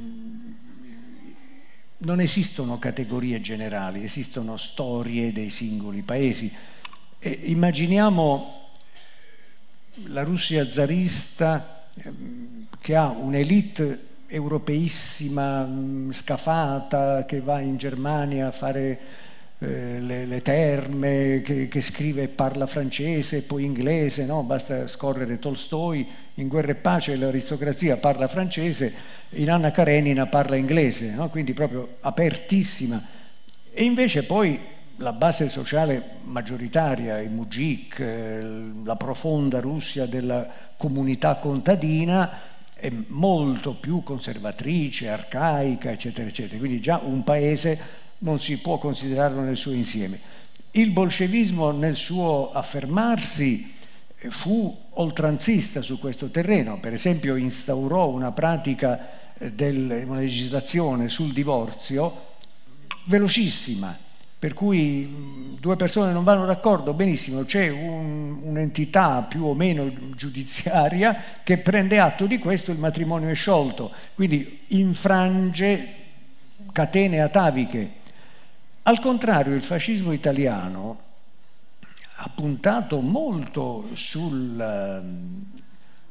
non esistono categorie generali, esistono storie dei singoli paesi. E immaginiamo la Russia zarista che ha un'elite europeissima, scafata, che va in Germania a fare eh, le, le terme, che, che scrive e parla francese, poi inglese, no? Basta scorrere Tolstoi, in Guerra e Pace l'aristocrazia parla francese, in Anna Karenina parla inglese, no? Quindi proprio apertissima. E invece poi la base sociale maggioritaria, i mujik, eh, la profonda Russia della comunità contadina, è molto più conservatrice, arcaica, eccetera, eccetera. Quindi già un paese non si può considerarlo nel suo insieme. Il bolscevismo nel suo affermarsi fu oltranzista su questo terreno, per esempio instaurò una pratica, del, una legislazione sul divorzio velocissima, per cui due persone non vanno d'accordo, benissimo, c'è un, un'entità più o meno giudiziaria che prende atto di questo, il matrimonio è sciolto, quindi infrange catene ataviche. Al contrario, il fascismo italiano ha puntato molto sul uh,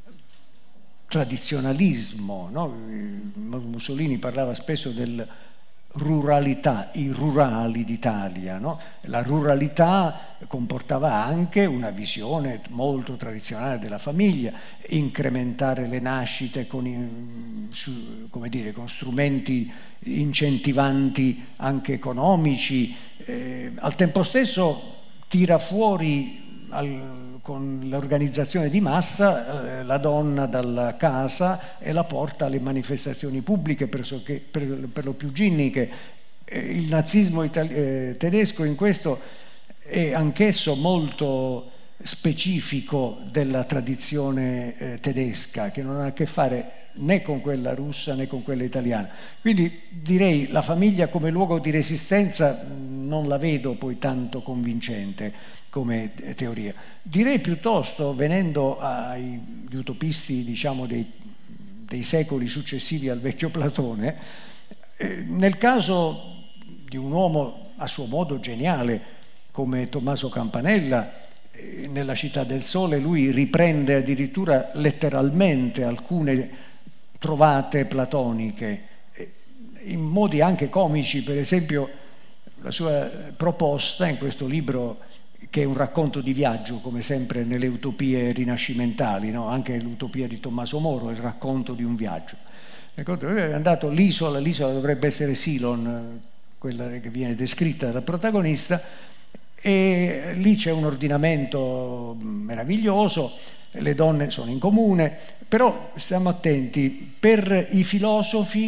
tradizionalismo, no? Mussolini parlava spesso del ruralità, i rurali d'Italia, no? La ruralità comportava anche una visione molto tradizionale della famiglia, incrementare le nascite con, su, come dire, con strumenti incentivanti anche economici, eh, al tempo stesso tira fuori al, con l'organizzazione di massa eh, la donna dalla casa e la porta alle manifestazioni pubbliche pressoché, per, per lo più ginniche. Eh, il nazismo itali- eh, tedesco in questo è anch'esso molto specifico della tradizione eh, tedesca, che non ha a che fare né con quella russa né con quella italiana. Quindi direi la famiglia come luogo di resistenza non la vedo poi tanto convincente come teoria. Direi piuttosto, venendo agli utopisti, diciamo, dei, dei secoli successivi al vecchio Platone, eh, nel caso di un uomo a suo modo geniale come Tommaso Campanella, eh, nella Città del Sole lui riprende addirittura letteralmente alcune trovate platoniche, eh, in modi anche comici. Per esempio la sua proposta in questo libro, che è un racconto di viaggio, come sempre nelle utopie rinascimentali, no? Anche l'utopia di Tommaso Moro è il racconto di un viaggio. È andato l'isola, l'isola dovrebbe essere Ceylon, quella che viene descritta dal protagonista, e lì c'è un ordinamento meraviglioso, le donne sono in comune, però stiamo attenti, per i filosofi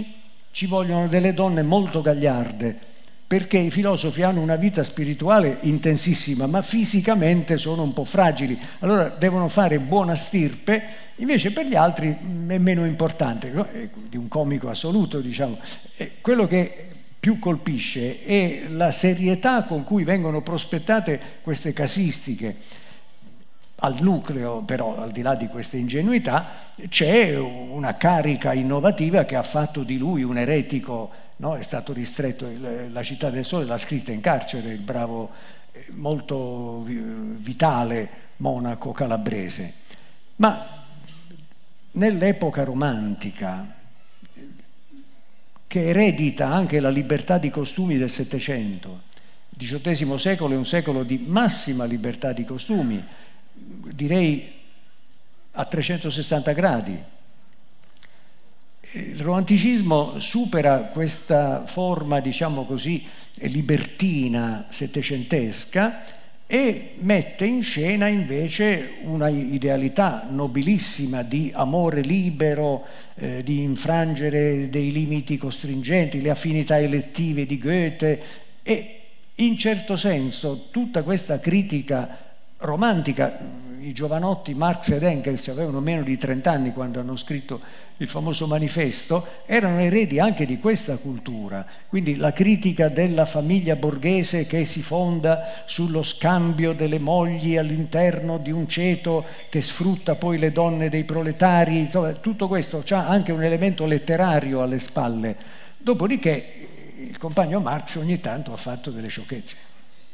ci vogliono delle donne molto gagliarde, perché i filosofi hanno una vita spirituale intensissima, ma fisicamente sono un po' fragili, allora devono fare buona stirpe, invece per gli altri è meno importante, di un comico assoluto, diciamo. Quello che più colpisce è la serietà con cui vengono prospettate queste casistiche. Al nucleo, però, al di là di queste ingenuità, c'è una carica innovativa che ha fatto di lui un eretico, no? È stato ristretto, La città del sole l'ha scritta in carcere, il bravo, molto vitale monaco calabrese. Ma nell'epoca romantica, che eredita anche la libertà di costumi del Settecento, il diciottesimo secolo è un secolo di massima libertà di costumi, direi a trecentosessanta gradi. Il romanticismo supera questa forma, diciamo così, libertina settecentesca e mette in scena invece una idealità nobilissima di amore libero, eh, di infrangere dei limiti costringenti, le affinità elettive di Goethe, e in certo senso tutta questa critica romantica. I giovanotti Marx ed Engels avevano meno di trenta anni quando hanno scritto il famoso manifesto, erano eredi anche di questa cultura, quindi la critica della famiglia borghese che si fonda sullo scambio delle mogli all'interno di un ceto che sfrutta poi le donne dei proletari, insomma, tutto questo ha anche un elemento letterario alle spalle. Dopodiché il compagno Marx ogni tanto ha fatto delle sciocchezze.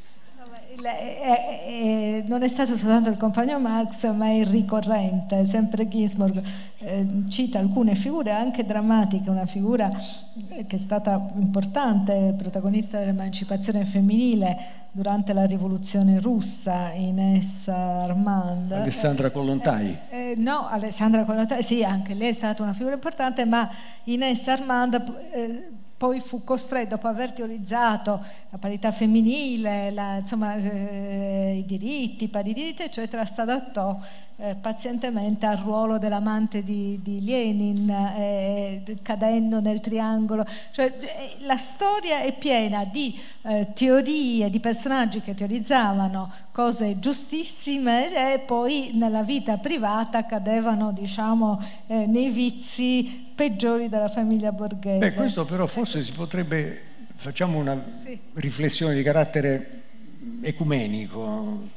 Non è stato soltanto il compagno Marx, ma è ricorrente. Sempre Ginsburg eh, cita alcune figure anche drammatiche, una figura che è stata importante, protagonista dell'emancipazione femminile durante la rivoluzione russa, Ines Armand. Alessandra Kollontai. Eh, eh, no, Alessandra Kollontai, sì, anche lei è stata una figura importante, ma Ines Armand eh, poi fu costretto, dopo aver teorizzato la parità femminile, la, insomma, eh, i diritti, i pari diritti, eccetera, si adattò eh, pazientemente al ruolo dell'amante di, di Lenin, eh, cadendo nel triangolo. Cioè, la storia è piena di eh, teorie, di personaggi che teorizzavano cose giustissime e poi nella vita privata cadevano, diciamo, eh, nei vizi peggiori della famiglia borghese. Beh, questo però forse si potrebbe, facciamo una sì. riflessione di carattere ecumenico.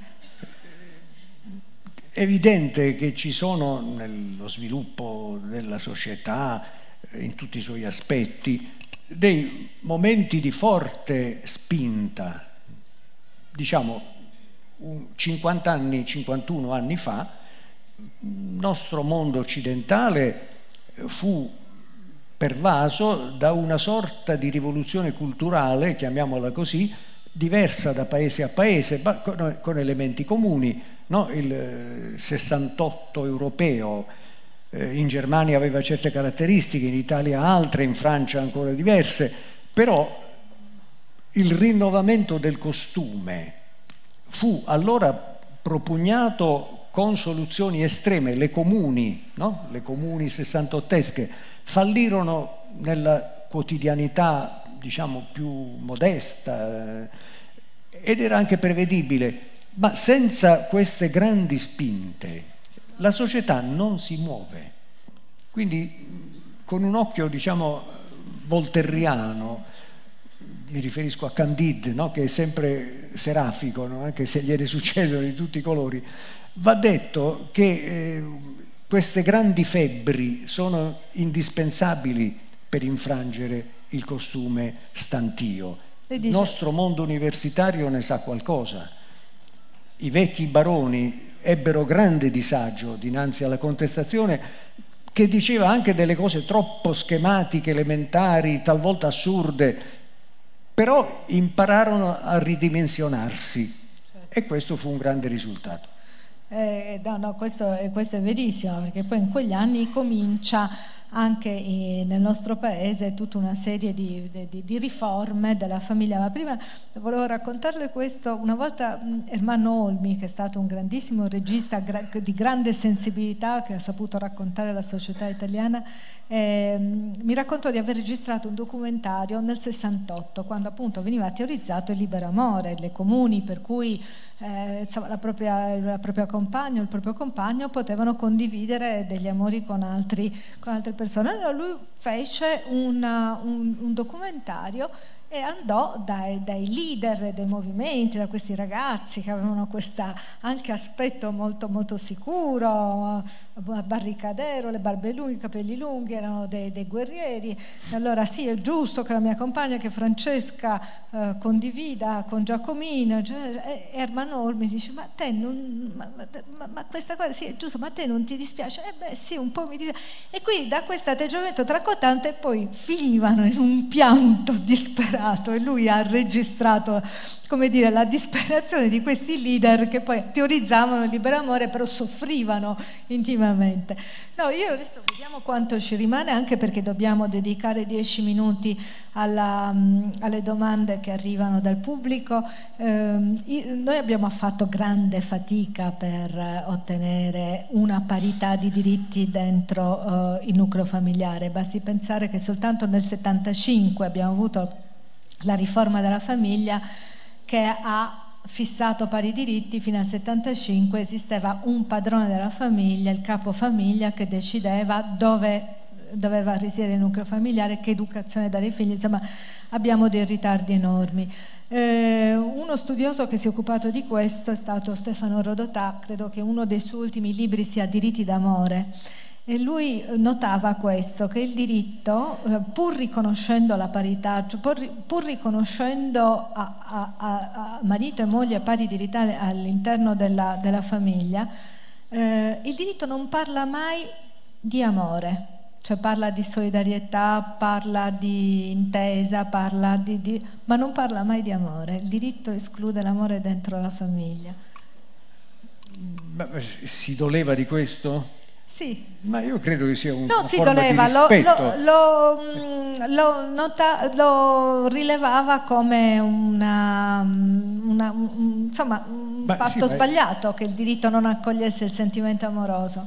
È evidente che ci sono nello sviluppo della società, in tutti i suoi aspetti, dei momenti di forte spinta. Diciamo, cinquanta anni, cinquantuno anni fa, il nostro mondo occidentale fu pervaso da una sorta di rivoluzione culturale, chiamiamola così, diversa da paese a paese, ma con, con elementi comuni, no? Il sessantotto europeo eh, in Germania aveva certe caratteristiche, in Italia altre, in Francia ancora diverse, però il rinnovamento del costume fu allora propugnato con soluzioni estreme. Le comuni, no? Le comuni sessantottesche fallirono nella quotidianità, diciamo, più modesta eh, ed era anche prevedibile, ma senza queste grandi spinte la società non si muove. Quindi con un occhio, diciamo, voltairiano, mi riferisco a Candide, no? Che è sempre serafico, no? Anche se gliene succedono di tutti i colori, va detto che eh, queste grandi febbri sono indispensabili per infrangere il costume stantio. Il nostro mondo universitario ne sa qualcosa. I vecchi baroni ebbero grande disagio dinanzi alla contestazione, che diceva anche delle cose troppo schematiche, elementari, talvolta assurde, però impararono a ridimensionarsi, certo. E questo fu un grande risultato. Eh, no, no, questo, questo è verissimo, perché poi in quegli anni comincia anche eh, nel nostro paese tutta una serie di, di, di riforme della famiglia. Ma prima volevo raccontarle questo. Una volta Ermanno Olmi, che è stato un grandissimo regista gra- di grande sensibilità, che ha saputo raccontare la società italiana, eh, mi raccontò di aver registrato un documentario nel sessantotto, quando appunto veniva teorizzato il libero amore, le comuni per cui eh, insomma, la propria, la propria compagna o il proprio compagno potevano condividere degli amori con, altri, con altre persone. Allora lui fece una, un, un documentario e andò dai, dai leader dei movimenti, da questi ragazzi che avevano questo anche aspetto molto molto sicuro, barricadero, le barbe lunghe, i capelli lunghi, erano dei, dei guerrieri. E allora sì, è giusto che la mia compagna, che Francesca, eh, condivida con Giacomino. Cioè, e Ermanno Olmi dice: ma te non, ma, ma, ma questa cosa sì è giusto, ma a te non ti dispiace? Eh beh sì, un po' mi dispiace. E quindi da questo atteggiamento tracotante poi finivano in un pianto disperato. E lui ha registrato, come dire, la disperazione di questi leader che poi teorizzavano il libero amore, però soffrivano intimamente. No, io adesso vediamo quanto ci rimane, anche perché dobbiamo dedicare dieci minuti alla, alle domande che arrivano dal pubblico. Eh, noi abbiamo fatto grande fatica per ottenere una parità di diritti dentro eh, il nucleo familiare. Basti pensare che soltanto nel settantacinque abbiamo avuto la riforma della famiglia che ha fissato pari diritti. Fino al settantacinque esisteva un padrone della famiglia, il capofamiglia, che decideva dove doveva risiedere il nucleo familiare, che educazione dare ai figli. Insomma, abbiamo dei ritardi enormi. Eh, uno studioso che si è occupato di questo è stato Stefano Rodotà. Credo che uno dei suoi ultimi libri sia Diritti d'amore. E lui notava questo, che il diritto, pur riconoscendo la parità, pur, pur riconoscendo a, a, a marito e moglie pari diritti all'interno della, della famiglia, eh, il diritto non parla mai di amore, cioè parla di solidarietà, parla di intesa, parla di, di, ma non parla mai di amore. Il diritto esclude l'amore dentro la famiglia. Ma si doleva di questo? Sì. Ma io credo che sia un non si doleva, lo, lo, lo, lo, nota, lo rilevava come una, una, un, insomma, un ma fatto sì, sbagliato, ma... che il diritto non accogliesse il sentimento amoroso.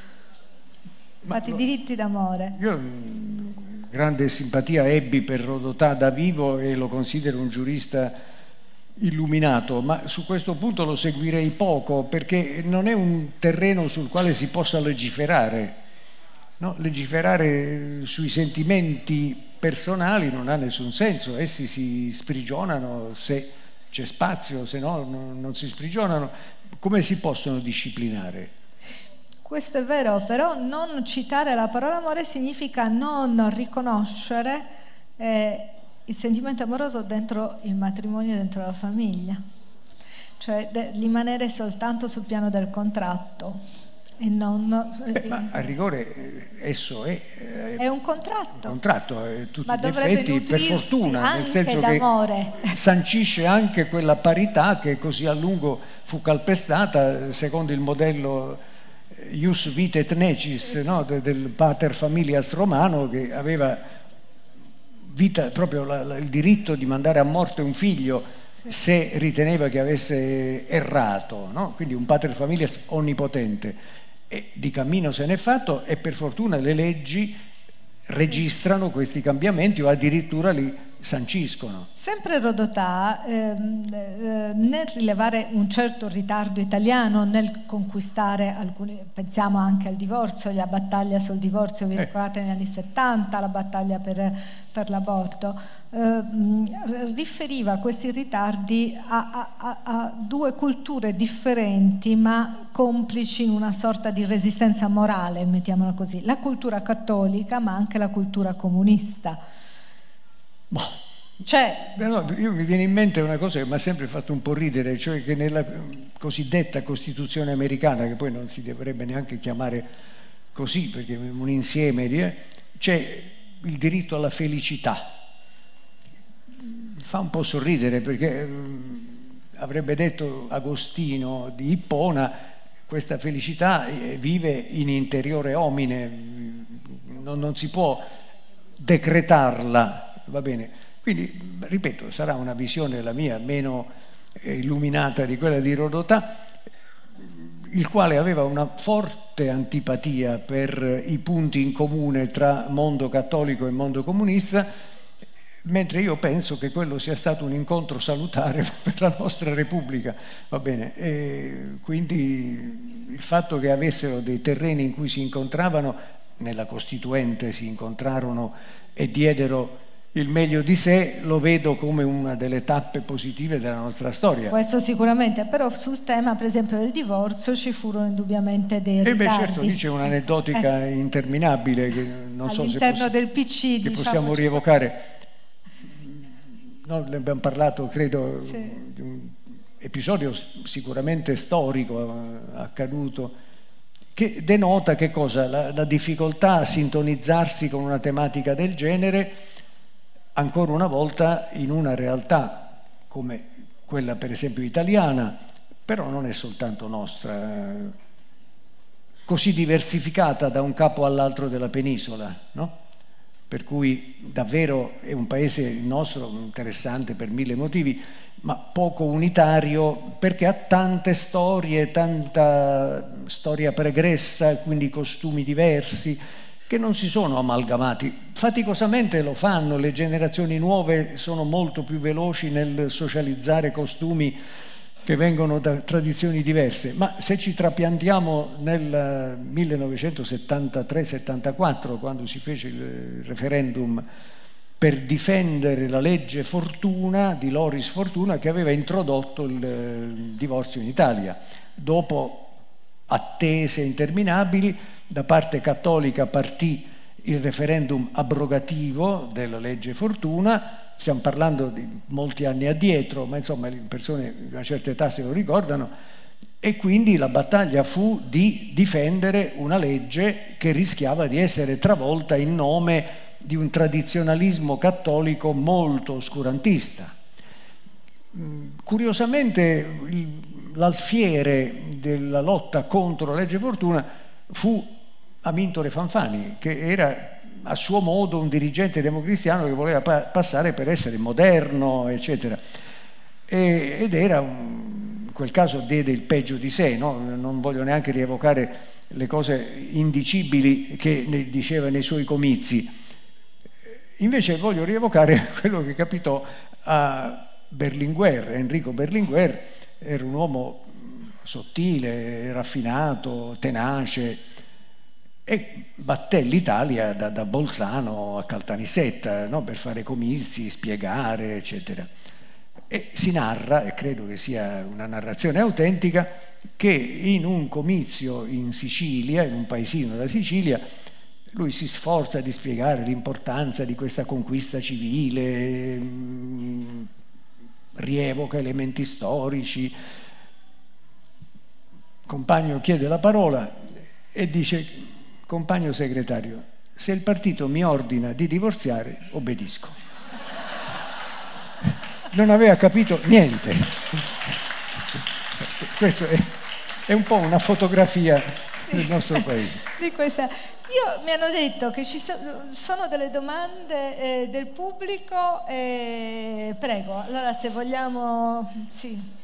Infatti i diritti d'amore. Io grande simpatia ebbi per Rodotà da vivo e lo considero un giurista illuminato, ma su questo punto lo seguirei poco, perché non è un terreno sul quale si possa legiferare, no? Legiferare sui sentimenti personali non ha nessun senso, essi si sprigionano se c'è spazio, se no non si sprigionano. Come si possono disciplinare? Questo è vero, però non citare la parola amore significa non riconoscere eh, il sentimento amoroso dentro il matrimonio e dentro la famiglia, cioè rimanere soltanto sul piano del contratto e non... Beh, ma a rigore esso è... È, è un contratto. Un contratto, è tutti ma gli effetti, per fortuna, nel senso d'amore. Che sancisce anche quella parità che così a lungo fu calpestata secondo il modello ius vitae et necis, sì, no? Sì. Del pater familias romano, che aveva vita, proprio la, la, il diritto di mandare a morte un figlio, sì, se riteneva che avesse errato, no? Quindi un pater familias onnipotente. E di cammino se n'è fatto, e per fortuna le leggi registrano questi cambiamenti o addirittura li sanciscono. Sempre Rodotà, ehm, eh, nel rilevare un certo ritardo italiano nel conquistare alcuni, pensiamo anche al divorzio, la battaglia sul divorzio, vi ricordate, negli anni settanta, la battaglia per, per l'aborto, eh, riferiva questi ritardi a, a, a due culture differenti ma complici in una sorta di resistenza morale, mettiamola così, la cultura cattolica ma anche la cultura comunista. Cioè, no, io mi viene in mente una cosa che mi ha sempre fatto un po' ridere, cioè che nella cosiddetta Costituzione americana, che poi non si dovrebbe neanche chiamare così perché è un insieme di, eh, c'è il diritto alla felicità. Fa un po' sorridere perché eh, avrebbe detto Agostino di Ippona, questa felicità eh, vive in interiore homine, non, non si può decretarla. Va bene, quindi ripeto, sarà una visione, la mia, meno eh, illuminata di quella di Rodotà, il quale aveva una forte forte antipatia per i punti in comune tra mondo cattolico e mondo comunista, mentre io penso che quello sia stato un incontro salutare per la nostra Repubblica, va bene? E quindi il fatto che avessero dei terreni in cui si incontravano, nella Costituente si incontrarono e diedero il meglio di sé, lo vedo come una delle tappe positive della nostra storia. Questo sicuramente, però sul tema per esempio del divorzio ci furono indubbiamente dei e ritardi. Beh, certo, lì c'è un'aneddotica eh. interminabile che non so se all'interno del P C, che diciamo, possiamo rievocare. Noi ne abbiamo parlato, credo, sì. di un episodio sicuramente storico accaduto, che denota che cosa? La, la difficoltà a sintonizzarsi con una tematica del genere, ancora una volta in una realtà come quella per esempio italiana, però non è soltanto nostra, così diversificata da un capo all'altro della penisola, no? Per cui davvero è un paese, il nostro, interessante per mille motivi, ma poco unitario perché ha tante storie, tanta storia pregressa, quindi costumi diversi, che non si sono amalgamati. Faticosamente lo fanno, le generazioni nuove sono molto più veloci nel socializzare costumi che vengono da tradizioni diverse, ma se ci trapiantiamo nel millenovecentosettantatré settantaquattro, quando si fece il referendum per difendere la legge Fortuna, di Loris Fortuna, che aveva introdotto il divorzio in Italia, dopo attese interminabili, da parte cattolica partì il referendum abrogativo della legge Fortuna. Stiamo parlando di molti anni addietro, ma insomma le persone di una certa età se lo ricordano, e quindi la battaglia fu di difendere una legge che rischiava di essere travolta in nome di un tradizionalismo cattolico molto oscurantista. Curiosamente l'alfiere della lotta contro la legge Fortuna fu Amintore Fanfani, che era a suo modo un dirigente democristiano che voleva pa passare per essere moderno, eccetera. E, ed era, un, in quel caso, diede il peggio di sé, no? Non voglio neanche rievocare le cose indicibili che ne diceva nei suoi comizi. Invece voglio rievocare quello che capitò a Berlinguer. Enrico Berlinguer era un uomo sottile, raffinato, tenace, e batté l'Italia da, da Bolzano a Caltanissetta, no? Per fare comizi, spiegare, eccetera. E si narra, e credo che sia una narrazione autentica, che in un comizio in Sicilia, in un paesino della Sicilia, lui si sforza di spiegare l'importanza di questa conquista civile, mh, rievoca elementi storici. Compagno chiede la parola e dice: compagno segretario, se il partito mi ordina di divorziare, obbedisco. Non aveva capito niente. Questo è, è un po' una fotografia sì. del nostro paese. Di questa. Io mi hanno detto che ci so, sono delle domande eh, del pubblico. Eh, prego, allora se vogliamo... Sì.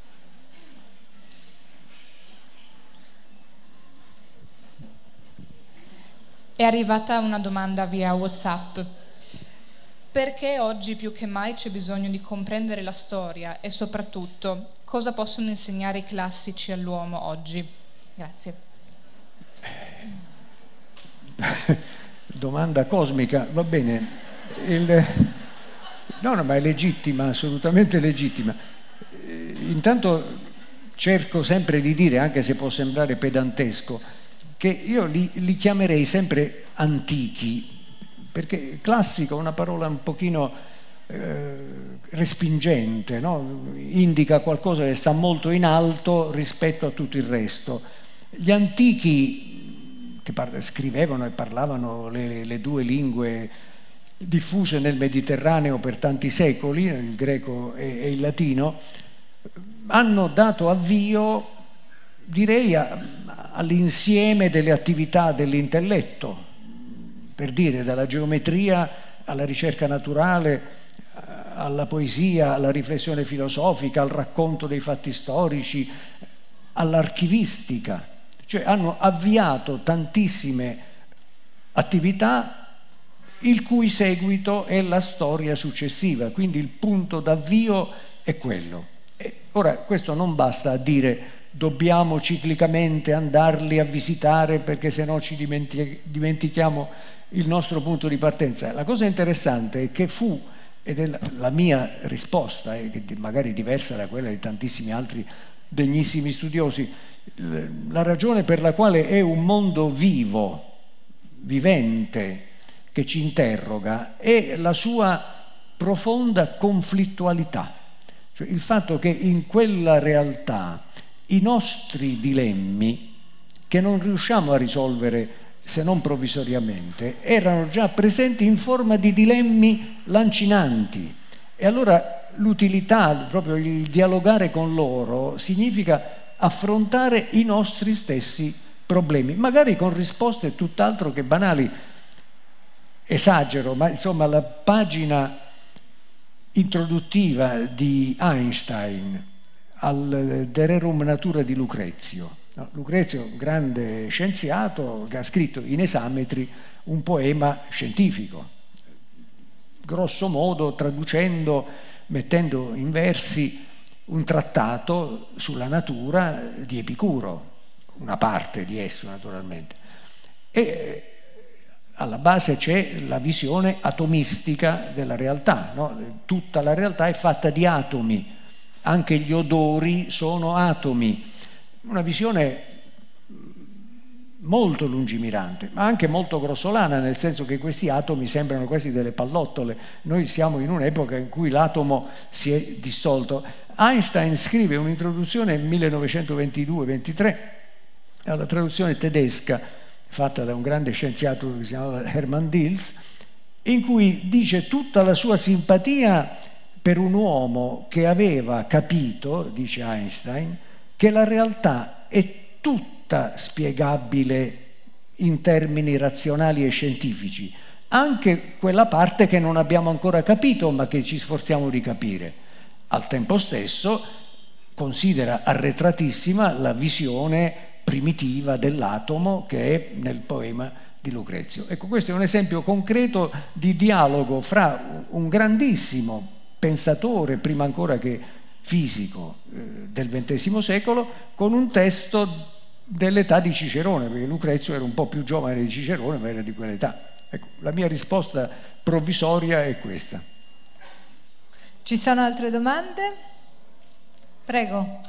È arrivata una domanda via WhatsApp. Perché oggi più che mai c'è bisogno di comprendere la storia e soprattutto cosa possono insegnare i classici all'uomo oggi? Grazie. Domanda cosmica, va bene. Il... No, no, ma è legittima, assolutamente legittima. Intanto cerco sempre di dire, anche se può sembrare pedantesco, che io li, li chiamerei sempre antichi, perché classico è una parola un pochino eh, respingente, no? Indica qualcosa che sta molto in alto rispetto a tutto il resto. Gli antichi, che scrivevano e parlavano le, le due lingue diffuse nel Mediterraneo per tanti secoli, il greco e, e il latino, hanno dato avvio, direi, a all'insieme delle attività dell'intelletto, per dire, dalla geometria alla ricerca naturale, alla poesia, alla riflessione filosofica, al racconto dei fatti storici, all'archivistica. cioè hanno avviato tantissime attività il cui seguito è la storia successiva, quindi il punto d'avvio è quello. E ora, questo non basta a dire dobbiamo ciclicamente andarli a visitare perché sennò ci dimentichiamo il nostro punto di partenza. La cosa interessante è che fu, ed è la, la mia risposta, è magari diversa da quella di tantissimi altri degnissimi studiosi, la ragione per la quale è un mondo vivo, vivente, che ci interroga, è la sua profonda conflittualità. Cioè il fatto che in quella realtà i nostri dilemmi, che non riusciamo a risolvere se non provvisoriamente, erano già presenti in forma di dilemmi lancinanti. E allora l'utilità, proprio il dialogare con loro, significa affrontare i nostri stessi problemi, magari con risposte tutt'altro che banali. Esagero, ma insomma la pagina introduttiva di Einstein al De Rerum Natura di Lucrezio. No, Lucrezio, un grande scienziato che ha scritto in Esametri un poema scientifico, grosso modo traducendo, mettendo in versi un trattato sulla natura di Epicuro, una parte di esso naturalmente. E alla base c'è la visione atomistica della realtà, no? Tutta la realtà è fatta di atomi, anche gli odori sono atomi, una visione molto lungimirante, ma anche molto grossolana, nel senso che questi atomi sembrano quasi delle pallottole. Noi siamo in un'epoca in cui l'atomo si è dissolto. Einstein scrive un'introduzione nel millenovecentoventidue ventitré alla traduzione tedesca fatta da un grande scienziato che si chiamava Hermann Diels, in cui dice tutta la sua simpatia per un uomo che aveva capito, dice Einstein, che la realtà è tutta spiegabile in termini razionali e scientifici, anche quella parte che non abbiamo ancora capito ma che ci sforziamo di capire. Al tempo stesso considera arretratissima la visione primitiva dell'atomo che è nel poema di Lucrezio. Ecco, questo è un esempio concreto di dialogo fra un grandissimo pensatore, prima ancora che fisico, eh, del ventesimo secolo, con un testo dell'età di Cicerone, perché Lucrezio era un po' più giovane di Cicerone, ma era di quell'età. Ecco, la mia risposta provvisoria è questa. Ci sono altre domande? Prego.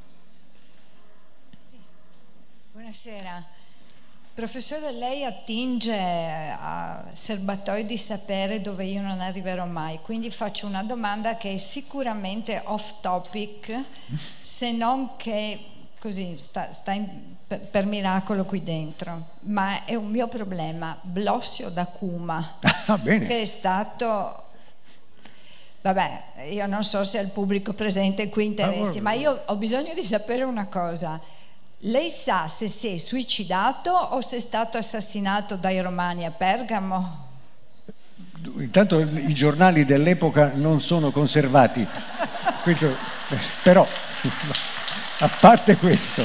Buonasera. Professore, lei attinge a serbatoi di sapere dove io non arriverò mai, quindi faccio una domanda che è sicuramente off topic, se non che così sta, sta in, per, per miracolo qui dentro, ma è un mio problema, Blossio da Cuma, ah, bene. Che è stato... Vabbè, io non so se al pubblico presente qui interessi, ah, ma io ho bisogno di sapere una cosa. Lei sa se si è suicidato o se è stato assassinato dai Romani a Pergamo? Intanto i giornali dell'epoca non sono conservati, questo, però a parte questo,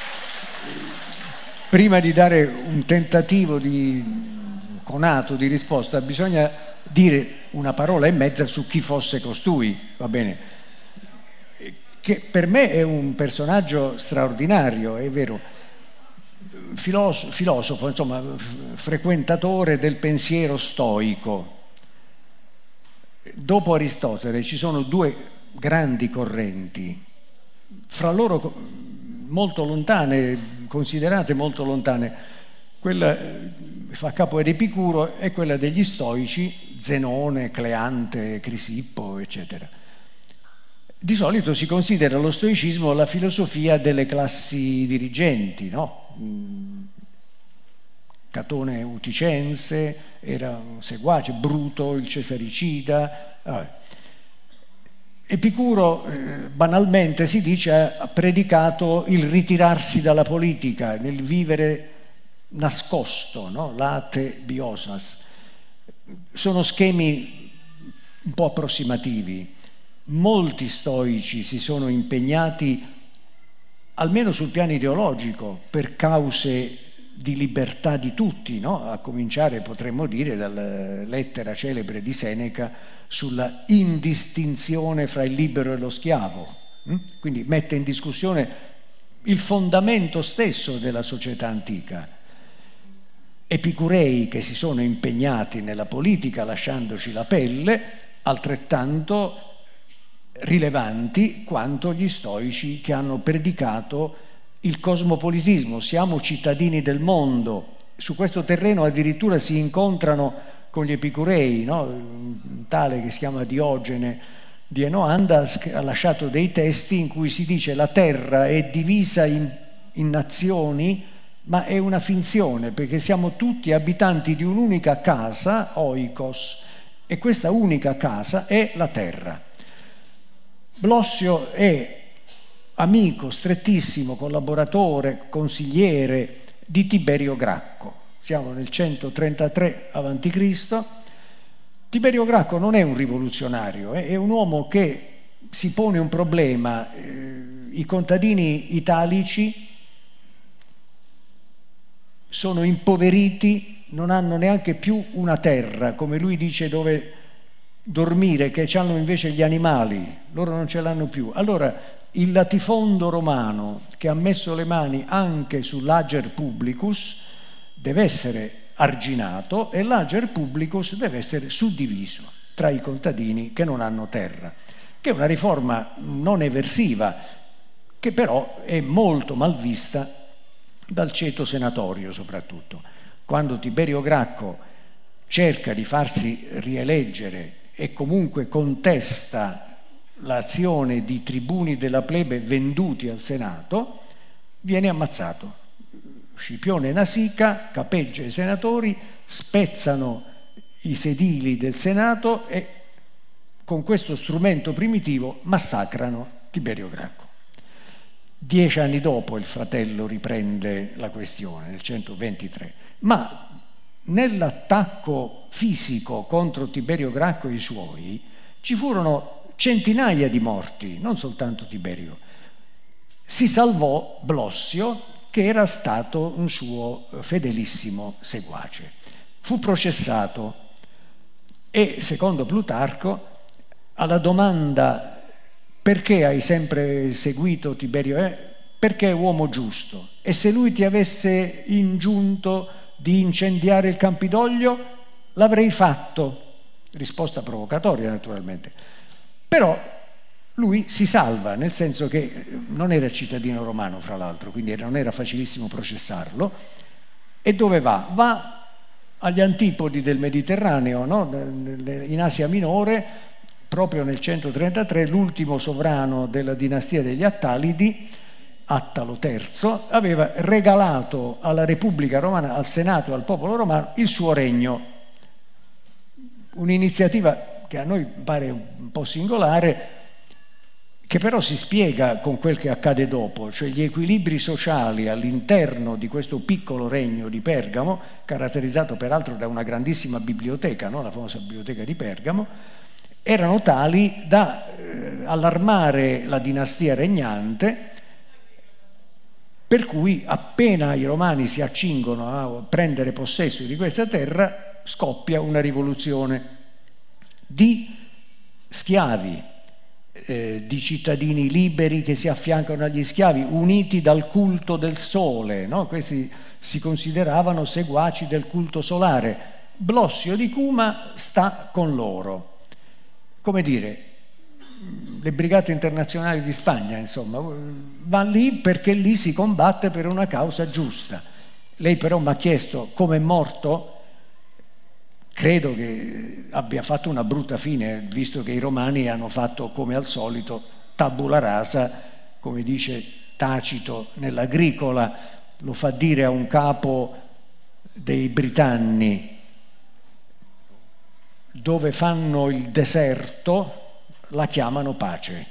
prima di dare un tentativo di conato di risposta bisogna dire una parola e mezza su chi fosse costui, va bene? Che per me è un personaggio straordinario, è vero, filosofo, filosofo insomma, frequentatore del pensiero stoico. Dopo Aristotele ci sono due grandi correnti, fra loro molto lontane, considerate molto lontane. Quella fa capo ad Epicuro è quella degli stoici, Zenone, Cleante, Crisippo, eccetera. Di solito si considera lo stoicismo la filosofia delle classi dirigenti, no? Catone Uticense era un seguace, Bruto il cesaricida. Vabbè. Epicuro, eh, banalmente si dice, ha predicato il ritirarsi dalla politica, nel vivere nascosto, no? Late biosas. Sono schemi un po' approssimativi. Molti stoici si sono impegnati almeno sul piano ideologico, per cause di libertà di tutti, no? A cominciare, potremmo dire, dalla lettera celebre di Seneca sulla indistinzione fra il libero e lo schiavo. Quindi mette in discussione il fondamento stesso della società antica. Epicurei che si sono impegnati nella politica lasciandoci la pelle, altrettanto rilevanti quanto gli stoici che hanno predicato il cosmopolitismo, siamo cittadini del mondo. Su questo terreno addirittura si incontrano con gli epicurei, no? Un tale che si chiama Diogene di Enoanda ha lasciato dei testi in cui si dice la terra è divisa in, in nazioni, ma è una finzione, perché siamo tutti abitanti di un'unica casa, oikos, e questa unica casa è la terra. Blossio è amico, strettissimo, collaboratore, consigliere di Tiberio Gracco. Siamo nel centotrentatré avanti Cristo. Tiberio Gracco non è un rivoluzionario, è un uomo che si pone un problema. I contadini italici sono impoveriti, non hanno neanche più una terra, come lui dice, dove dormire, che hanno invece gli animali, loro non ce l'hanno più. Allora il latifondo romano, che ha messo le mani anche sull'ager publicus, deve essere arginato e l'ager publicus deve essere suddiviso tra i contadini che non hanno terra, che è una riforma non eversiva, che però è molto mal vista dal ceto senatorio soprattutto. Quando Tiberio Gracco cerca di farsi rieleggere e comunque contesta l'azione di tribuni della plebe venduti al Senato, viene ammazzato. Scipione Nasica capeggia i senatori, spezzano i sedili del Senato e con questo strumento primitivo massacrano Tiberio Gracco. Dieci anni dopo il fratello riprende la questione, nel centoventitré, ma nell'attacco fisico contro Tiberio Gracco e i suoi ci furono centinaia di morti, non soltanto Tiberio. Si salvò Blossio, che era stato un suo fedelissimo seguace. Fu processato e, secondo Plutarco, alla domanda perché hai sempre seguito Tiberio, eh? Perché è uomo giusto, e se lui ti avesse ingiunto di incendiare il Campidoglio l'avrei fatto. Risposta provocatoria, naturalmente. Però lui si salva, nel senso che non era cittadino romano, fra l'altro, quindi non era facilissimo processarlo. E dove va? Va agli antipodi del Mediterraneo, no? In Asia Minore, proprio nel centotrentatré, l'ultimo sovrano della dinastia degli Attalidi, Attalo terzo, aveva regalato alla Repubblica Romana, al Senato e al popolo romano il suo regno. Un'iniziativa che a noi pare un po' singolare, che però si spiega con quel che accade dopo, cioè gli equilibri sociali all'interno di questo piccolo regno di Pergamo, caratterizzato peraltro da una grandissima biblioteca, no? La famosa biblioteca di Pergamo, erano tali da eh, allarmare la dinastia regnante, per cui appena i romani si accingono a prendere possesso di questa terra scoppia una rivoluzione di schiavi, eh, di cittadini liberi che si affiancano agli schiavi, uniti dal culto del sole, no? Questi si consideravano seguaci del culto solare. Blossio di Cuma sta con loro, come dire, le brigate internazionali di Spagna, insomma, va lì perché lì si combatte per una causa giusta. Lei però mi ha chiesto come è morto. Credo che abbia fatto una brutta fine, visto che i romani hanno fatto, come al solito, tabula rasa, come dice Tacito nell'Agricola, lo fa dire a un capo dei Britanni, dove fanno il deserto la chiamano pace.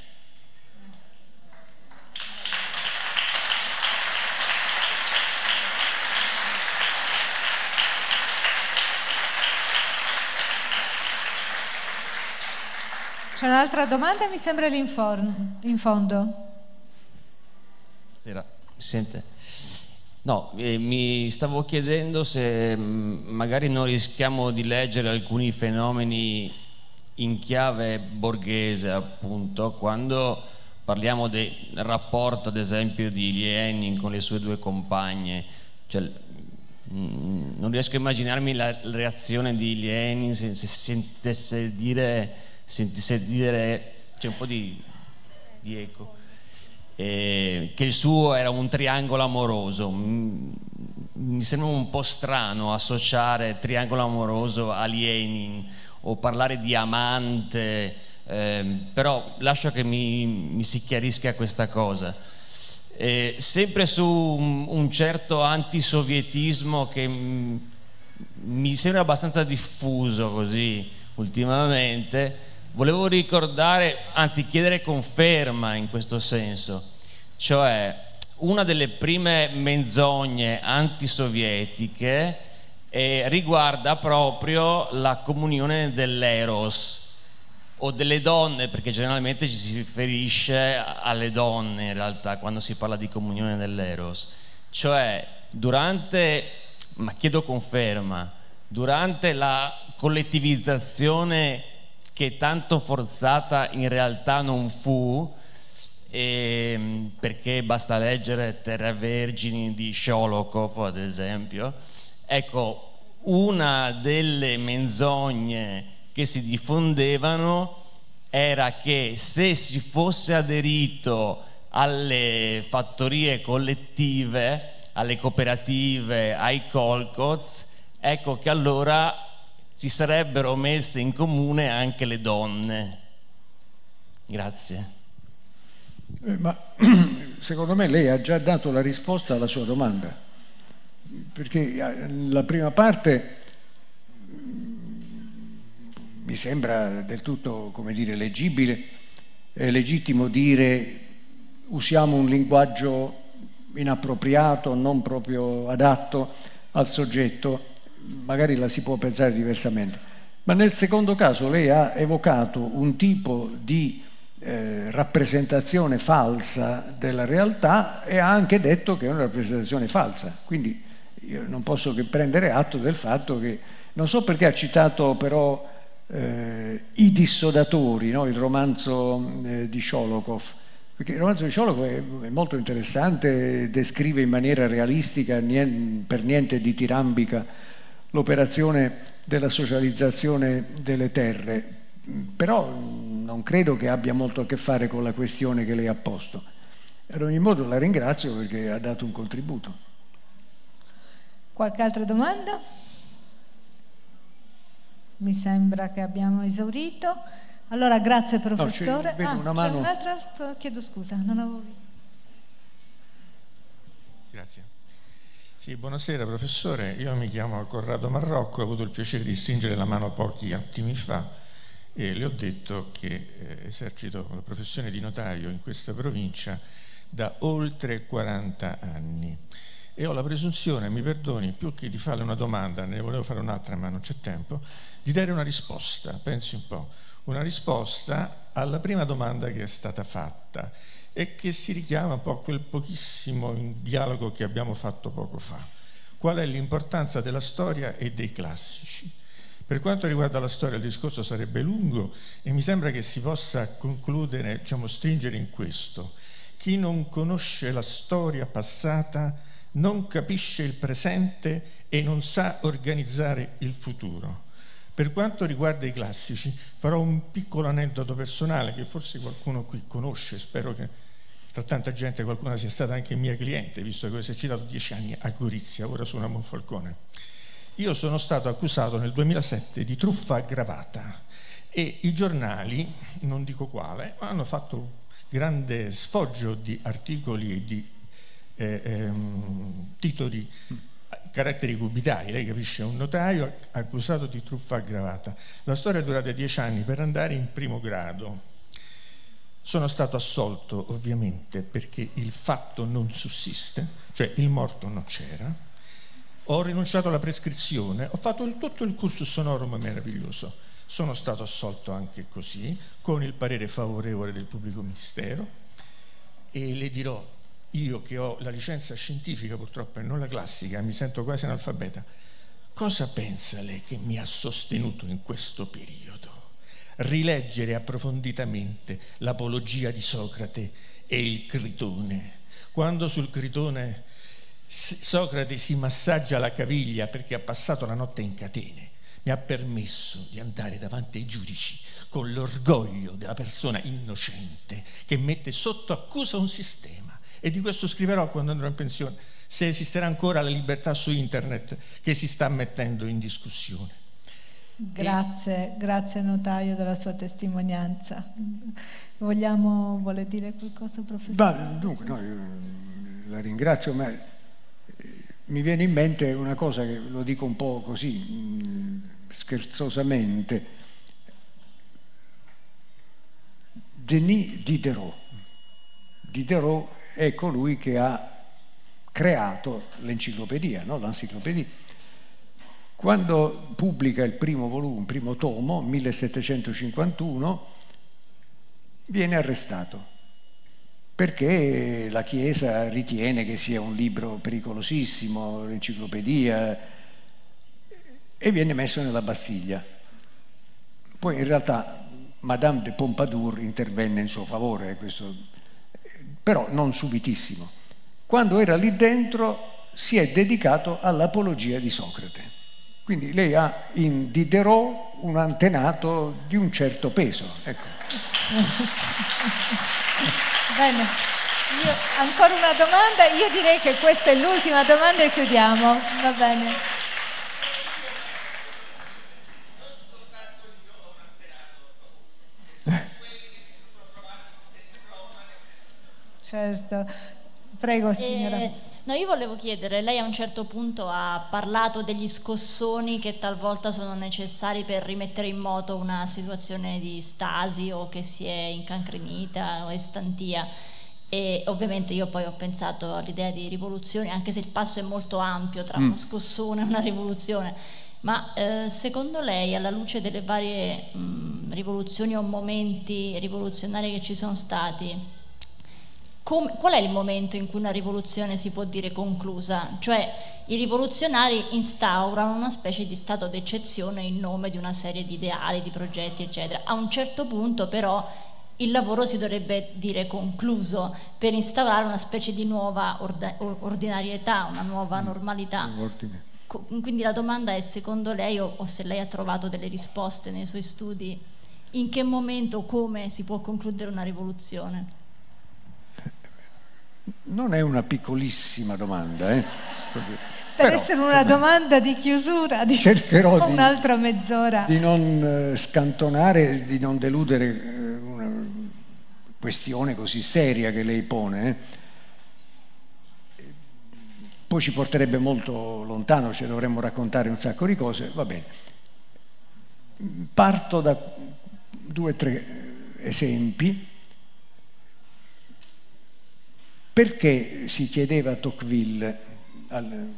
C'è un'altra domanda, mi sembra lì in, for- in fondo. Buonasera, mi sente? No, eh, mi stavo chiedendo se mh, magari non rischiamo di leggere alcuni fenomeni in chiave borghese, appunto, quando parliamo del rapporto, ad esempio, di Lenin con le sue due compagne. Cioè, mh, non riesco a immaginarmi la reazione di Lenin se, se sentisse dire, sentisse dire, c'è un po' di, di eco. Eh, che il suo era un triangolo amoroso. Mi sembra un po' strano associare triangolo amoroso a Lenin o parlare di amante, eh, però lascio che mi, mi si chiarisca questa cosa. Eh, sempre su un, un certo antisovietismo che m, mi sembra abbastanza diffuso così ultimamente. Volevo ricordare, anzi chiedere conferma in questo senso, cioè una delle prime menzogne antisovietiche eh, riguarda proprio la comunione dell'eros o delle donne, perché generalmente ci si riferisce alle donne in realtà quando si parla di comunione dell'eros, cioè durante, ma chiedo conferma, durante la collettivizzazione che tanto forzata in realtà non fu, eh, perché basta leggere Terre Vergini di Sholokov, ad esempio. Ecco, una delle menzogne che si diffondevano era che se si fosse aderito alle fattorie collettive, alle cooperative, ai kolkhoz, ecco che allora si sarebbero messe in comune anche le donne. Grazie. Eh, ma secondo me lei ha già dato la risposta alla sua domanda, perché la prima parte mi sembra del tutto, come dire, leggibile. È legittimo dire usiamo un linguaggio inappropriato, non proprio adatto al soggetto, magari la si può pensare diversamente. Ma nel secondo caso lei ha evocato un tipo di eh, rappresentazione falsa della realtà e ha anche detto che è una rappresentazione falsa. Quindi io non posso che prendere atto del fatto che, non so perché ha citato però eh, I dissodatori, no? Il romanzo eh, di Sholokov, perché il romanzo di Sholokov è, è molto interessante, descrive in maniera realistica, nien, per niente ditirambica, l'operazione della socializzazione delle terre, però non credo che abbia molto a che fare con la questione che lei ha posto. Ad ogni modo la ringrazio perché ha dato un contributo. Qualche altra domanda? Mi sembra che abbiamo esaurito. Allora grazie professore. No, c'è, ah, una c'è mano. un'altra? Chiedo scusa, non avevo visto. Grazie. Sì, buonasera professore, io mi chiamo Corrado Marrocco, ho avuto il piacere di stringere la mano pochi attimi fa e le ho detto che eh, esercito la professione di notaio in questa provincia da oltre quaranta anni e ho la presunzione, mi perdoni, più che di fare una domanda, ne volevo fare un'altra ma non c'è tempo, di dare una risposta, pensi un po', una risposta alla prima domanda che è stata fatta e che si richiama un po' a quel pochissimo dialogo che abbiamo fatto poco fa. Qual è l'importanza della storia e dei classici? Per quanto riguarda la storia il discorso sarebbe lungo e mi sembra che si possa concludere, diciamo, stringere in questo. Chi non conosce la storia passata non capisce il presente e non sa organizzare il futuro. Per quanto riguarda i classici, farò un piccolo aneddoto personale che forse qualcuno qui conosce, spero che tra tanta gente qualcuno sia stata anche mia cliente, visto che ho esercitato dieci anni a Gorizia, ora sono a Monfalcone. Io sono stato accusato nel duemilasette di truffa aggravata e i giornali, non dico quale, hanno fatto un grande sfoggio di articoli e di eh, ehm, titoli caratteri cubitali, lei capisce, un notaio accusato di truffa aggravata. La storia è durata dieci anni per andare in primo grado. Sono stato assolto ovviamente perché il fatto non sussiste, cioè il morto non c'era. Ho rinunciato alla prescrizione, ho fatto il, tutto il cursus honorum meraviglioso. Sono stato assolto anche così, con il parere favorevole del pubblico ministero e le dirò, io che ho la licenza scientifica purtroppo e non la classica, mi sento quasi analfabeta, cosa pensa lei che mi ha sostenuto in questo periodo? Rileggere approfonditamente l'Apologia di Socrate e il Critone. Quando sul Critone Socrate si massaggia la caviglia perché ha passato la notte in catene, mi ha permesso di andare davanti ai giudici con l'orgoglio della persona innocente che mette sotto accusa un sistema. E di questo scriverò quando andrò in pensione, se esisterà ancora la libertà su internet che si sta mettendo in discussione. Grazie, e... grazie notaio della sua testimonianza. Vogliamo, vuole dire qualcosa, professore? Bah, dunque, no, io la ringrazio, ma mi viene in mente una cosa che lo dico un po' così, scherzosamente. Denis Diderot. Diderot è colui che ha creato l'enciclopedia, no? L'enciclopedia. Quando pubblica il primo volume, il primo tomo, millesettecentocinquantuno, viene arrestato perché la Chiesa ritiene che sia un libro pericolosissimo, l'enciclopedia, e viene messo nella Bastiglia. Poi in realtà Madame de Pompadour intervenne in suo favore, questo, però non subitissimo. Quando era lì dentro si è dedicato all'Apologia di Socrate. Quindi lei ha in Diderot un antenato di un certo peso. Ecco. Bene, io, ancora una domanda, io direi che questa è l'ultima domanda e chiudiamo, va bene. Certo, prego signora. Eh, no, io volevo chiedere, lei a un certo punto ha parlato degli scossoni che talvolta sono necessari per rimettere in moto una situazione di stasi o che si è incancrenita o estantia, e ovviamente io poi ho pensato all'idea di rivoluzione, anche se il passo è molto ampio tra uno scossone e una rivoluzione. Ma eh, secondo lei, alla luce delle varie mh, rivoluzioni o momenti rivoluzionari che ci sono stati, Come, qual è il momento in cui una rivoluzione si può dire conclusa? Cioè i rivoluzionari instaurano una specie di stato d'eccezione in nome di una serie di ideali, di progetti, eccetera. A un certo punto però il lavoro si dovrebbe dire concluso per instaurare una specie di nuova ordinarietà, una nuova normalità. Quindi la domanda è, secondo lei, o, o se lei ha trovato delle risposte nei suoi studi, in che momento, come si può concludere una rivoluzione? Non è una piccolissima domanda, eh? Per Però, essere una domanda di chiusura, di cercherò di, un'altra mezz'ora. Di non scantonare, di non deludere una questione così seria che lei pone. Eh? Poi ci porterebbe molto lontano, ci dovremmo raccontare un sacco di cose, va bene. Parto da due o tre esempi. Perché si chiedeva a Tocqueville al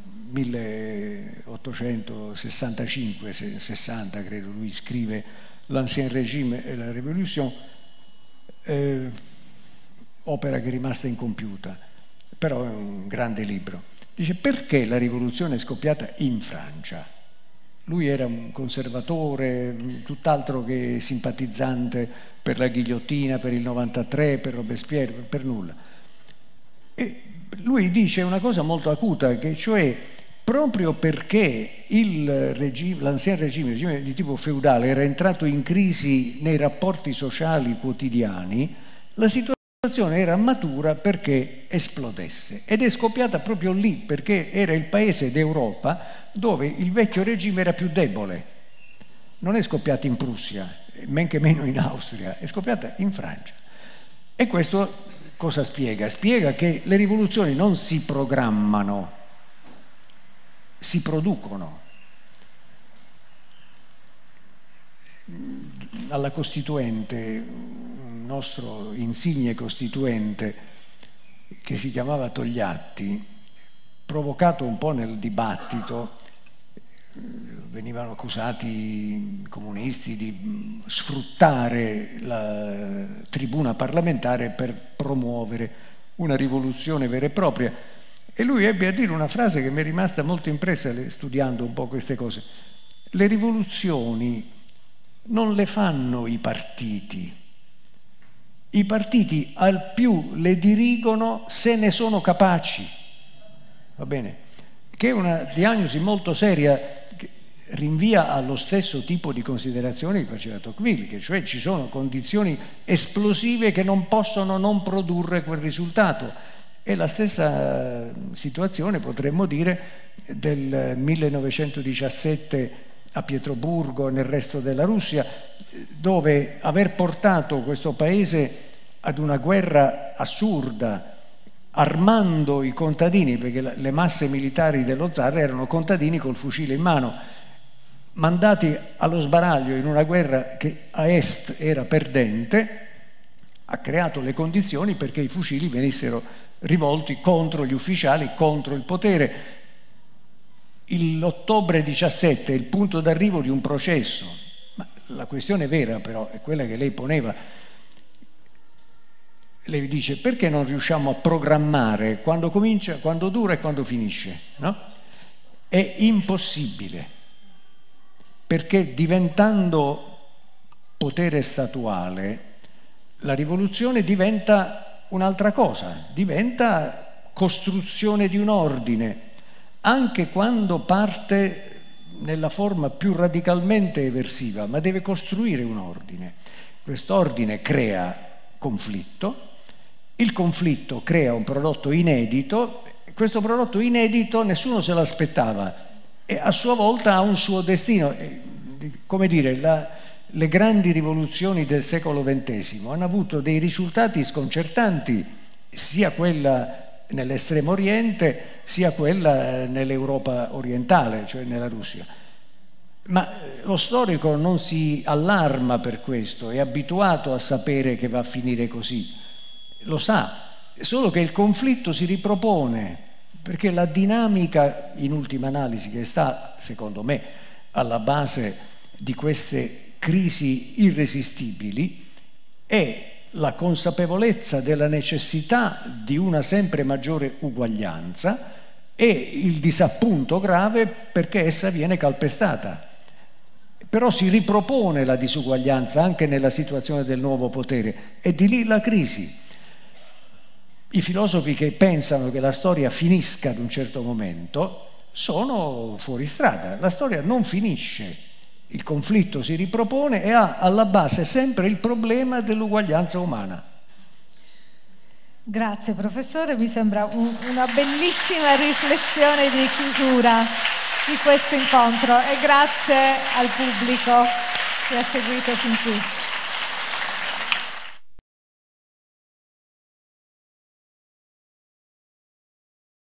milleottocentosessantacinque sessanta, credo, lui scrive L'Ancien Régime et la Révolution, eh, opera che è rimasta incompiuta, però è un grande libro. Dice: perché la rivoluzione è scoppiata in Francia? Lui era un conservatore, tutt'altro che simpatizzante per la ghigliottina, per il novantatré, per Robespierre, per nulla. E lui dice una cosa molto acuta, che cioè proprio perché il regime, l'ancien regime, il regime di tipo feudale, era entrato in crisi nei rapporti sociali quotidiani, la situazione era matura perché esplodesse, ed è scoppiata proprio lì, perché era il paese d'Europa dove il vecchio regime era più debole. Non è scoppiata in Prussia, men che meno in Austria, è scoppiata in Francia. E questo cosa spiega? Spiega che le rivoluzioni non si programmano, si producono. Alla Costituente, un nostro insigne costituente che si chiamava Togliatti, provocato un po' nel dibattito, venivano accusati i comunisti di sfruttare la tribuna parlamentare per promuovere una rivoluzione vera e propria. E lui ebbe a dire una frase che mi è rimasta molto impressa studiando un po' queste cose. Le rivoluzioni non le fanno i partiti. I partiti al più le dirigono se ne sono capaci. Va bene? Che è una diagnosi molto seria, che rinvia allo stesso tipo di considerazioni che faceva Tocqueville, che cioè ci sono condizioni esplosive che non possono non produrre quel risultato. E la stessa situazione potremmo dire del millenovecentodiciassette a Pietroburgo e nel resto della Russia, dove aver portato questo paese ad una guerra assurda, armando i contadini, perché le masse militari dello zar erano contadini col fucile in mano, mandati allo sbaraglio in una guerra che a est era perdente, ha creato le condizioni perché i fucili venissero rivolti contro gli ufficiali, contro il potere. L'ottobre diciassette è il punto d'arrivo di un processo, ma la questione vera però è quella che lei poneva. Lei dice: perché non riusciamo a programmare quando comincia, quando dura e quando finisce? No? È impossibile, perché diventando potere statuale la rivoluzione diventa un'altra cosa, diventa costruzione di un ordine, anche quando parte nella forma più radicalmente eversiva, ma deve costruire un ordine. Quest'ordine crea conflitto, il conflitto crea un prodotto inedito, questo prodotto inedito nessuno se l'aspettava e a sua volta ha un suo destino. Come dire, la, le grandi rivoluzioni del secolo ventesimo hanno avuto dei risultati sconcertanti, sia quella nell'estremo oriente, sia quella nell'Europa orientale, cioè nella Russia. Ma lo storico non si allarma per questo, è abituato a sapere che va a finire così, lo sa, solo che il conflitto si ripropone, perché la dinamica, in ultima analisi, che sta, secondo me, alla base di queste crisi irresistibili, è la consapevolezza della necessità di una sempre maggiore uguaglianza e il disappunto grave perché essa viene calpestata. Però si ripropone la disuguaglianza anche nella situazione del nuovo potere e di lì la crisi. I filosofi che pensano che la storia finisca ad un certo momento sono fuori strada. La storia non finisce. Il conflitto si ripropone e ha alla base sempre il problema dell'uguaglianza umana. Grazie professore, mi sembra un, una bellissima riflessione di chiusura di questo incontro e grazie al pubblico che ha seguito fin qui.